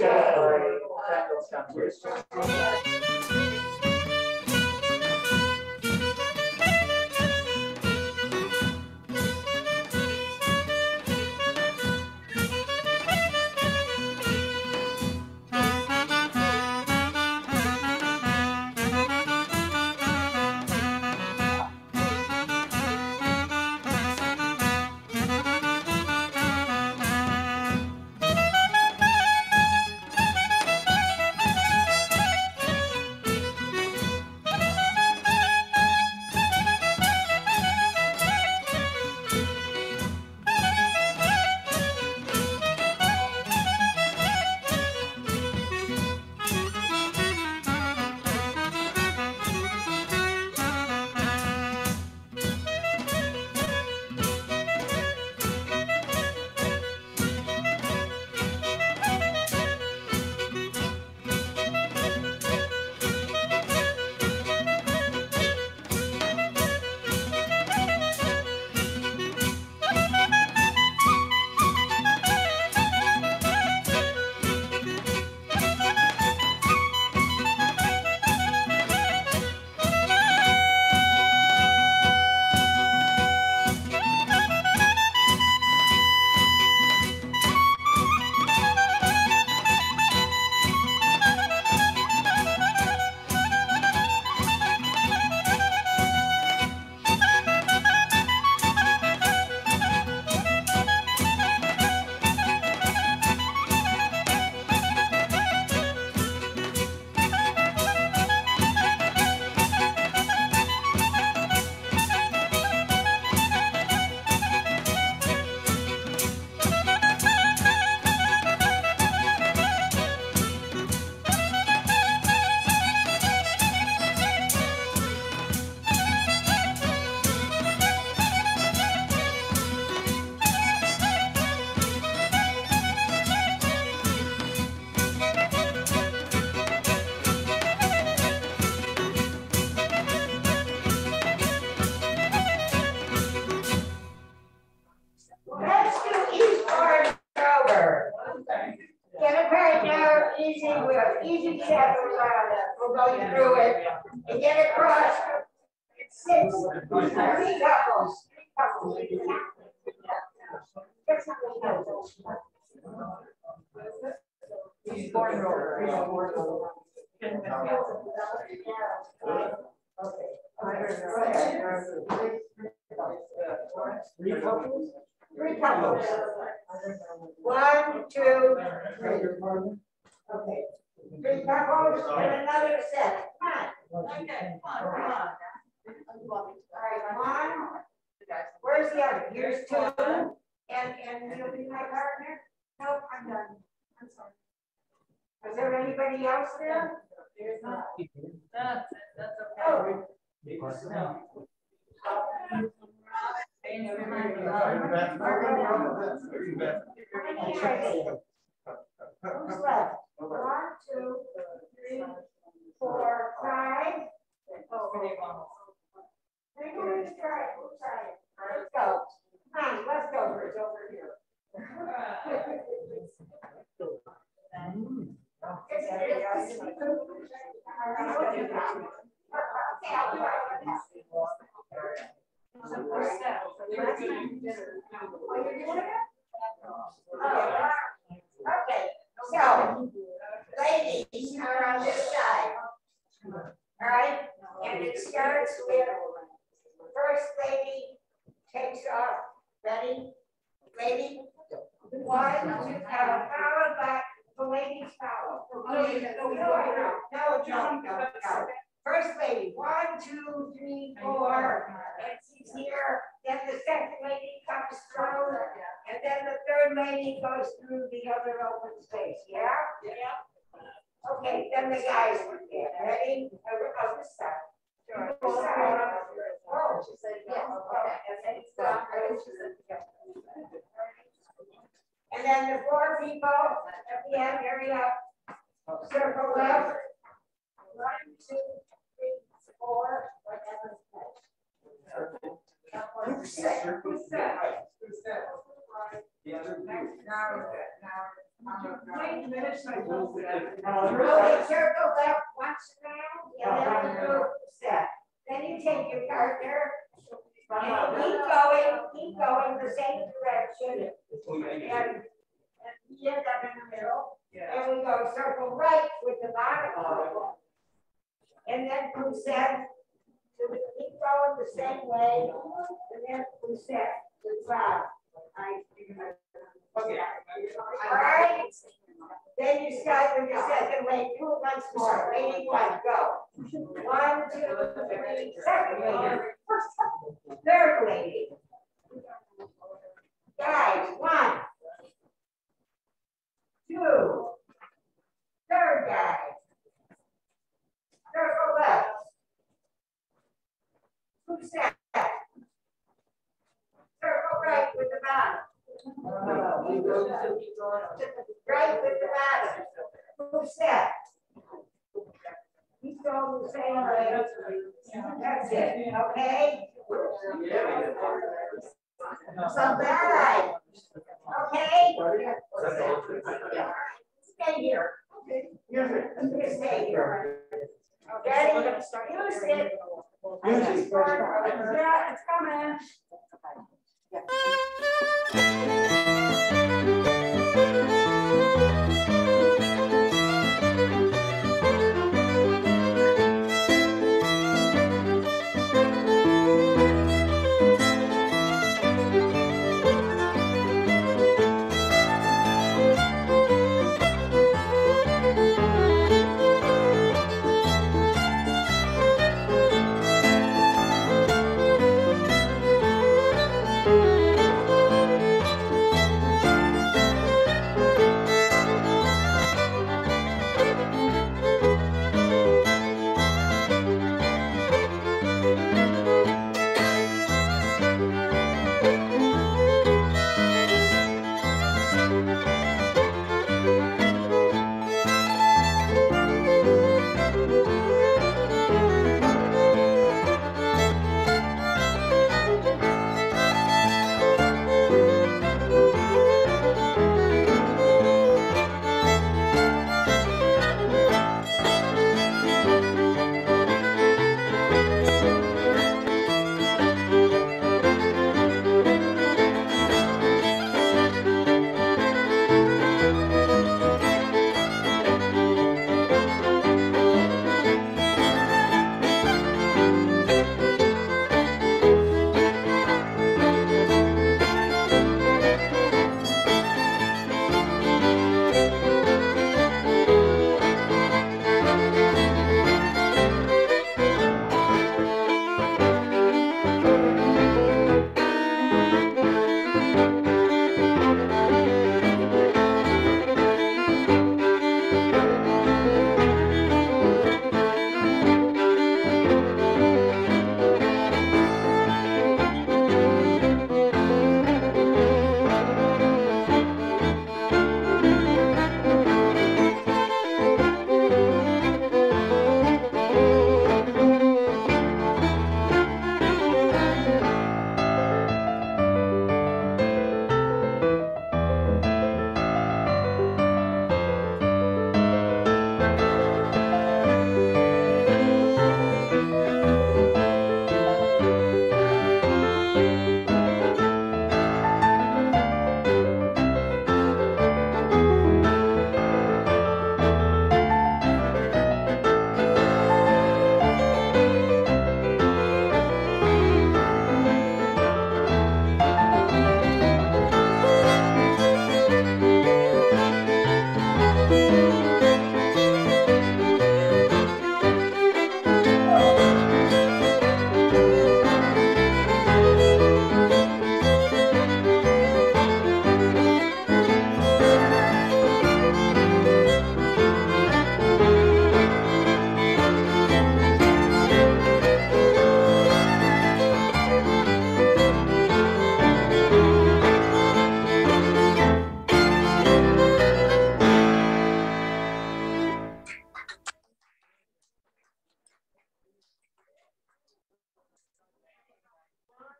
B: Good, easy step, we're going through it, and get across. Six, three couples.
A: Three couples?
B: Three couples. 1, 2, 3. Okay. Three couples and another set. Come on. Okay, come on. All right, 1. Where's the other? Here's 2. And you'll be my partner? Nope, I'm done. I'm sorry. Is there anybody else there? There's not. That's okay. Oh. Who's left? 1, 2, 3, 4, 5. Let's go. Come on, let's go. It's over here. Okay, so ladies are on this side. All right, and it starts with first lady takes off. Ready? Lady? 1, 2, followed by the ladies follow. No. First lady, 1, 2, 3, 4, and she's here. Then the second lady comes through, and then the third lady goes through the other open space. Yeah? Yeah. Okay, then the guys were there. Ready? Oh, this side. Sure. Oh, she said yes. And then the 4 people at the end, hurry up. Circle left. 1, 2, 3, 4, whatever. Who's that? Okay, circle left once around, and then the set. Then you take your partner and keep going the same direction. And you end up in the middle. And we go circle right with the bottom. And then Poussette. So we keep going the same way. And then Poussette with bottom. Okay. All right. Then you start with your second leg. Do it once more. Lady 1, go. 1, 2, 3, second lady. Third lady. Guys, 1, 2. Third guy. Circle left. Who's that? Circle right with the bottom. Right with the bottom. Who's that? He's going the same way. That's it. Okay? So bad. Okay? Stay here. Stay here. Okay? Use it. Yeah, it's coming.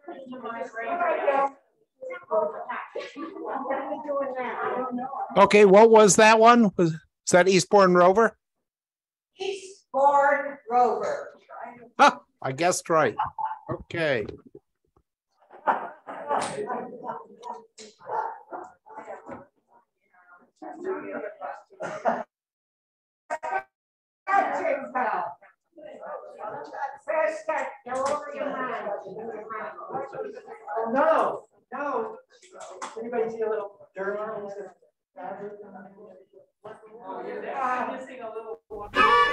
I: Okay, what was that one? Was that Eastbourne Rover?
B: Eastbourne Rover.
I: Huh, I guessed right. Okay.
A: Oh, no, no. Anybody see a little dirt on it?
E: Missing a little one.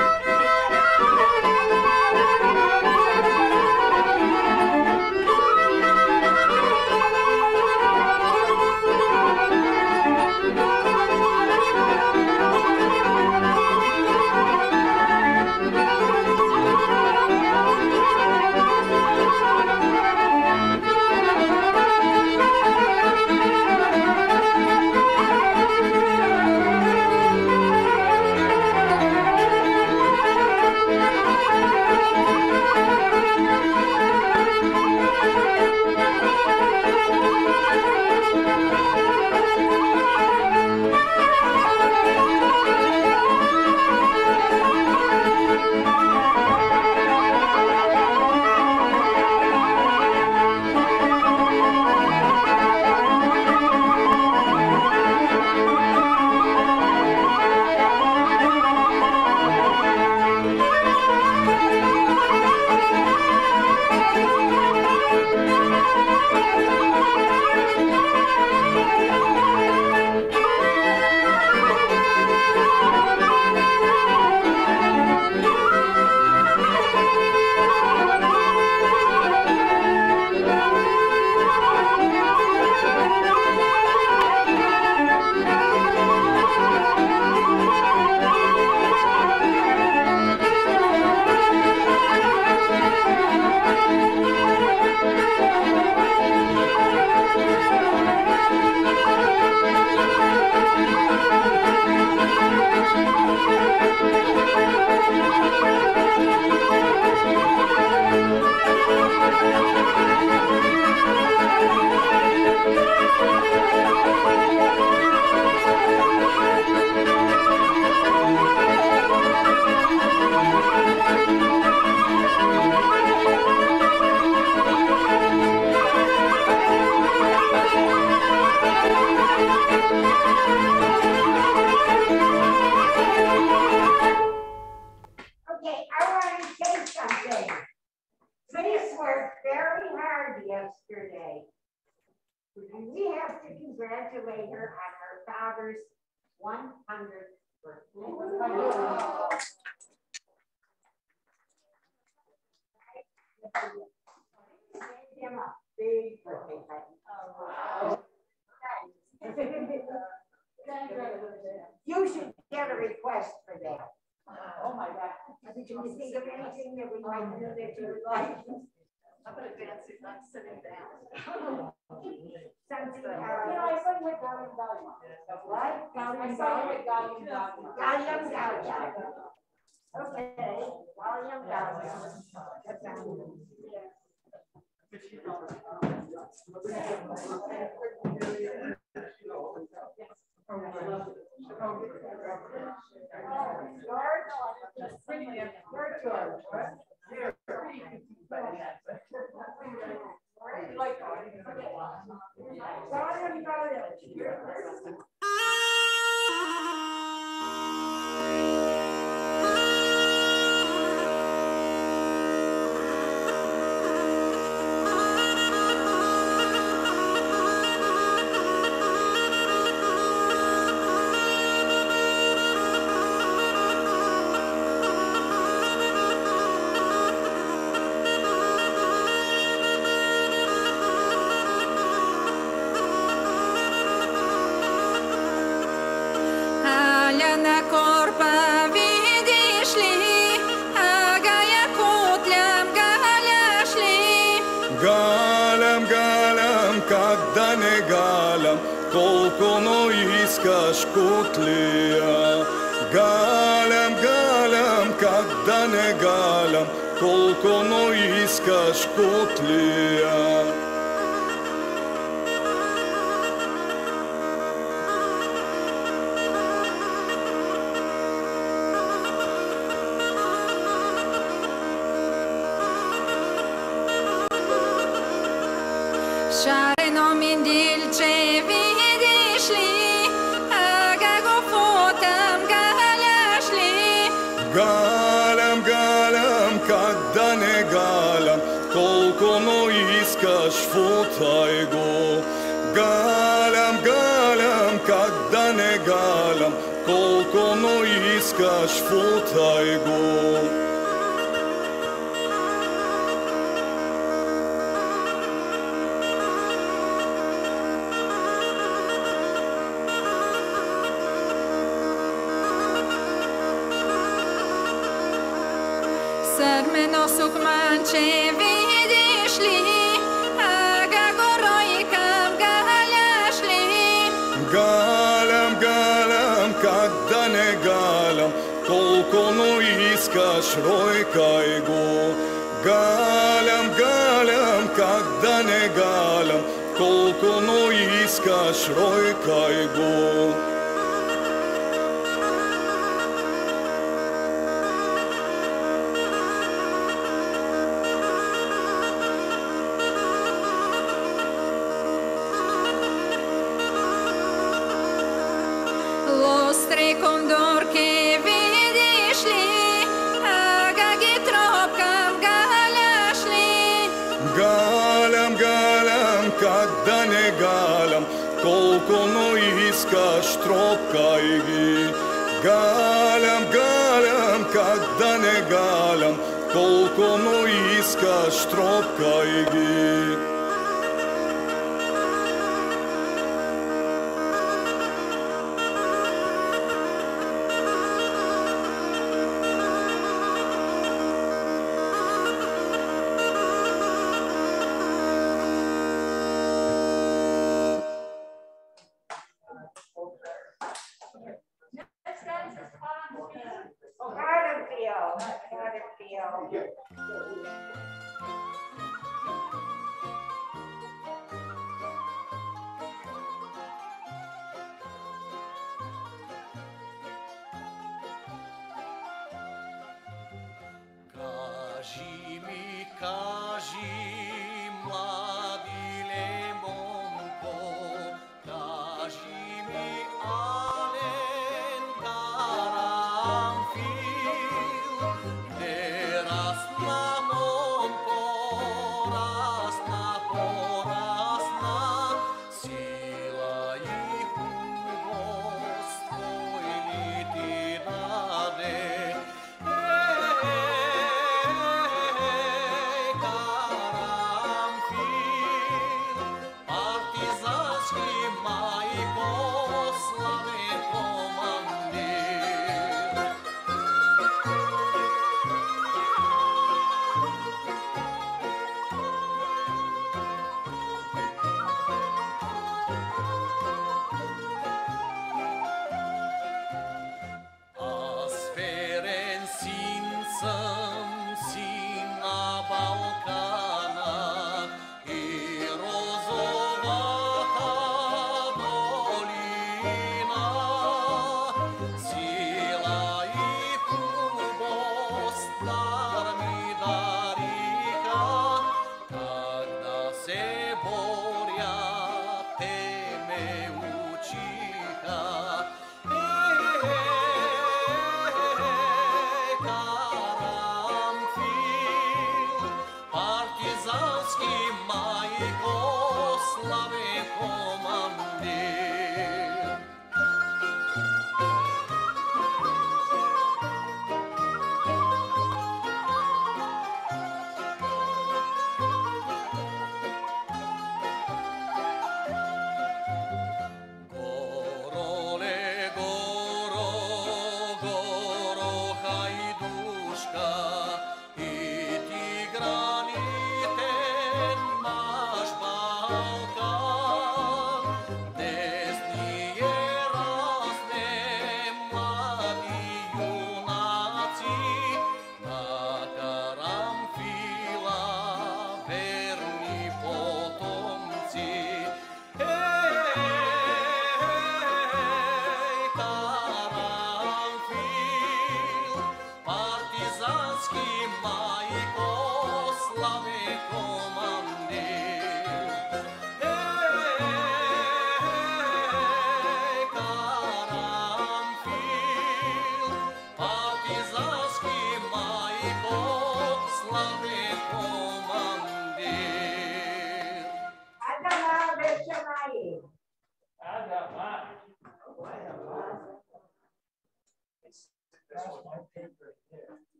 B: yesterday. We have to congratulate her on her father's 100th birthday. Gave him a big birthday party. You should get a request for that.
E: Oh my God.
B: Can you think of anything that we might do that you would like?
E: I'm gonna dance if I'm sitting down.
B: Something,
E: I saw you at Gallium Gallium.
B: What?
E: I saw you at Gallium Gallium.
B: Gallium Gallium. Okay, Gallium Gallium. That sounds good.
K: Galam, galam, kadane galam, kolko no iskaš kutlia.
H: Šareno mindil ce vidiš li, a ga go fotam galaš li.
K: Galam, galam, kada ne galam, koliko no iskaš fotaj go. Galam, galam, kada ne galam, koliko no iskaš fotaj go.
H: Sărmeno sukman ce vidiš li, a ga gorojkam galaš li.
K: Galam, galam, kada ne galam, koliko no iskaš rojkaj go. Galam, galam, kada ne galam, koliko no iskaš rojkaj go.
H: Lostre condor che vidiš li, a ga gitropkam galaš li.
K: Galam, galam, kada ne galam, koliko no iskaš tropkaj gi. Galam, galam, kada ne galam, koliko no iskaš tropkaj gi.
L: Kaži, mladi lemonko, kaži mi alen karanfil, gde rasna momko, rasna porasna, sila ih ugost tvoj niti nade.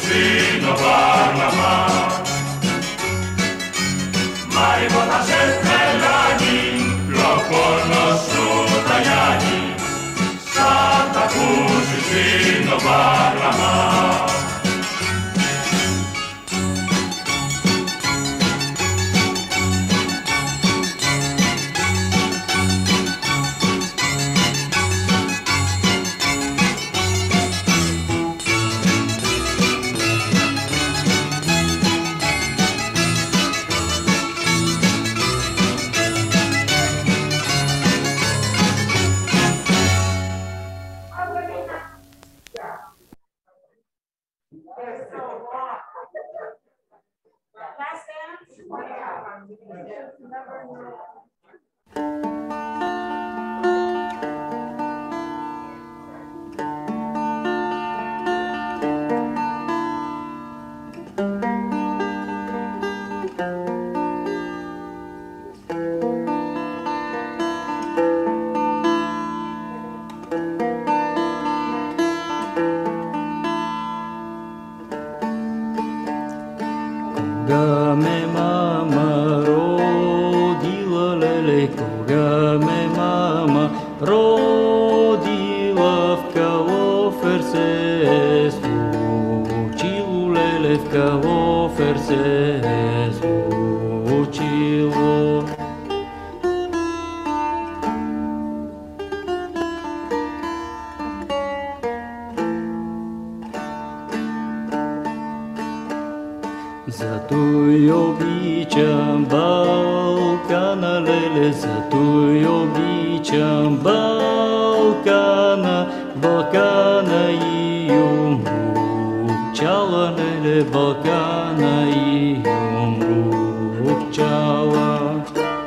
G: sino parlama. Mai vota sempre l'ani, l'ho conosciuta agli anni. Santa Cruz sino parlama.
B: Last dance?
M: Кога ме мама родила, леле, кога ме мама родила, в калофер се случило, леле, в калофер се случило. Зато й обичам Балкана, леле, зато й обичам Балкана, Балкана и умру, чала, леле, Балкана и умру, чала.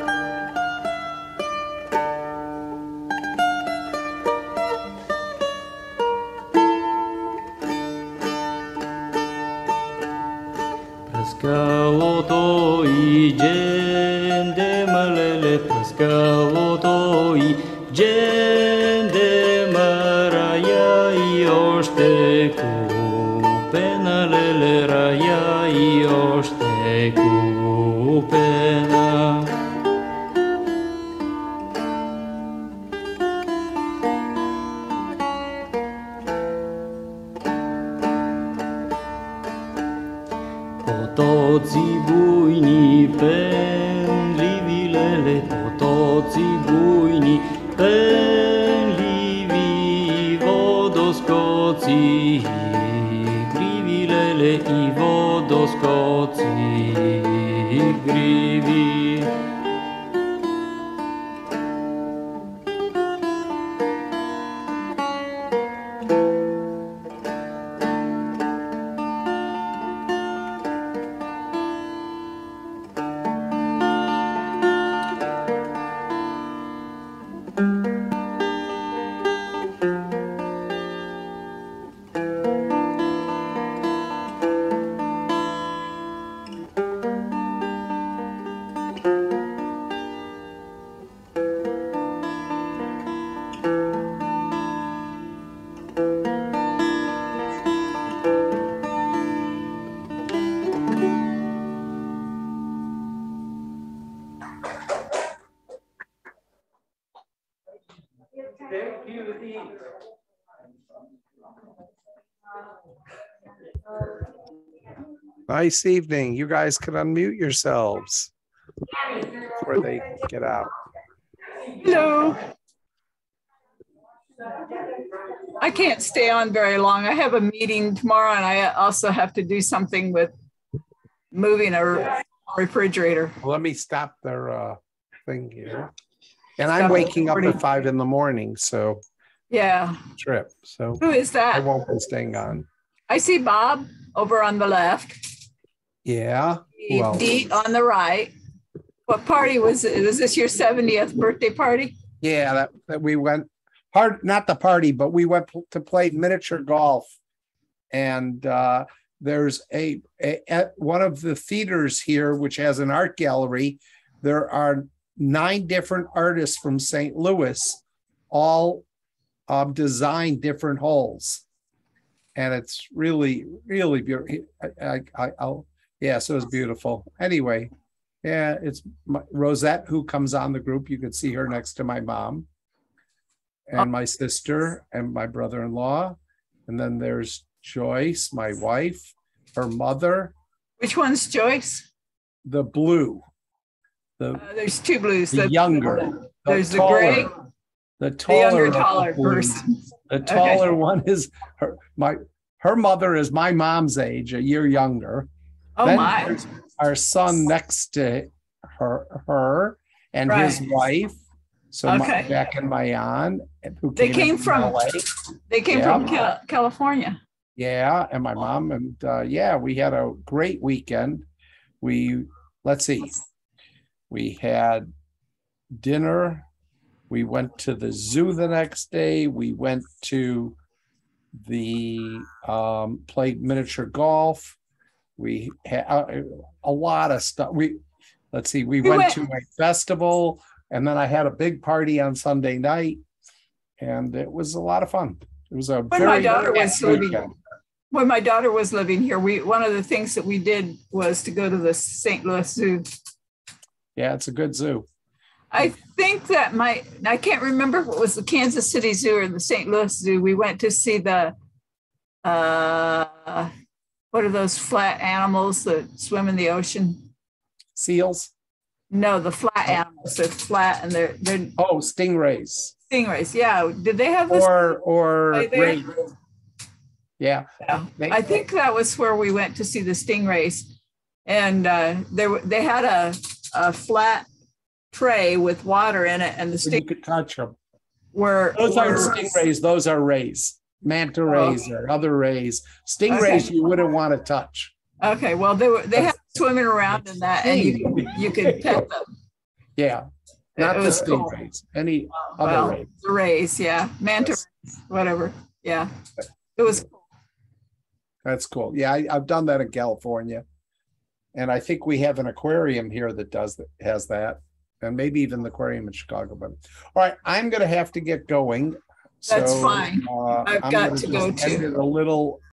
M: Праскалото и джендема, леле, праскалото и джендема, рая и още купена, леле, рая и още купена. Потоци буйни, пенливи, леле, потоци буйни, пенливи, водоскоци игриви, леле, и водоскоци игриви.
I: Nice evening. You guys can unmute yourselves before they get out.
J: Hello. I can't stay on very long. I have a meeting tomorrow, and I also have to do something with moving a refrigerator.
I: Well, let me stop their thing here. And I'm waking up at 5 in the morning, so
J: yeah,
I: trip. So
J: who is that?
I: I won't be staying on.
J: I see Bob over on the left.
I: Yeah. Well,
J: Dee on the right. What party was it? Was this your 70th birthday party?
I: Yeah, that we went not the party, but we went to play miniature golf. And there's at one of the theaters here, which has an art gallery. There are 9 different artists from St. Louis, all designed different holes. and it's really, really beautiful. Yes, it was beautiful. Anyway, yeah, it's Rosette who comes on the group. You could see her next to my mom and my sister and my brother-in-law. And then there's Joyce, my wife, her mother.
J: Which one's Joyce?
I: The blue.
J: There's two blues.
I: The younger.
J: There's the gray.
I: The taller
J: person.
I: The taller one is her mother is my mom's age, a year younger.
J: Oh,
I: then
J: my.
I: Our son next to her and his wife. So Jack and Mayan, who came from LA.
J: They came from California.
I: Yeah, and my mom, and we had a great weekend. Let's see, we had dinner. We went to the zoo the next day. We went to played miniature golf. We had a lot of stuff. We went to a festival, and then I had a big party on Sunday night, and it was a lot of fun. It was a
J: when my daughter was living here, one of the things that we did was to go to the St. Louis Zoo.
I: Yeah, it's a good zoo.
J: I think that I can't remember if it was the Kansas City Zoo or the St. Louis Zoo. We went to see the what are those flat animals that swim in the ocean?
I: Seals?
J: No, the flat animals. They're flat and they're
I: stingrays.
J: Stingrays, yeah. Did they have this?
I: Or rays. Yeah.
J: I think that was where we went to see the stingrays. And they had a flat tray with water in it, and
I: you could touch them.
J: Those
I: aren't stingrays, those are rays. Manta rays or other rays. Stingrays you wouldn't want to touch.
J: Okay, well they had swimming around in that, and you could pet them.
I: Yeah, not the stingrays. Cool. Any other rays.
J: The rays, yeah, manta rays, whatever. Yeah, it was cool.
I: That's cool. Yeah, I've done that in California, and I think we have an aquarium here that has that, and maybe even the aquarium in Chicago. But all right, I'm going to have to get going.
J: That's fine. I've got to go too.
I: A little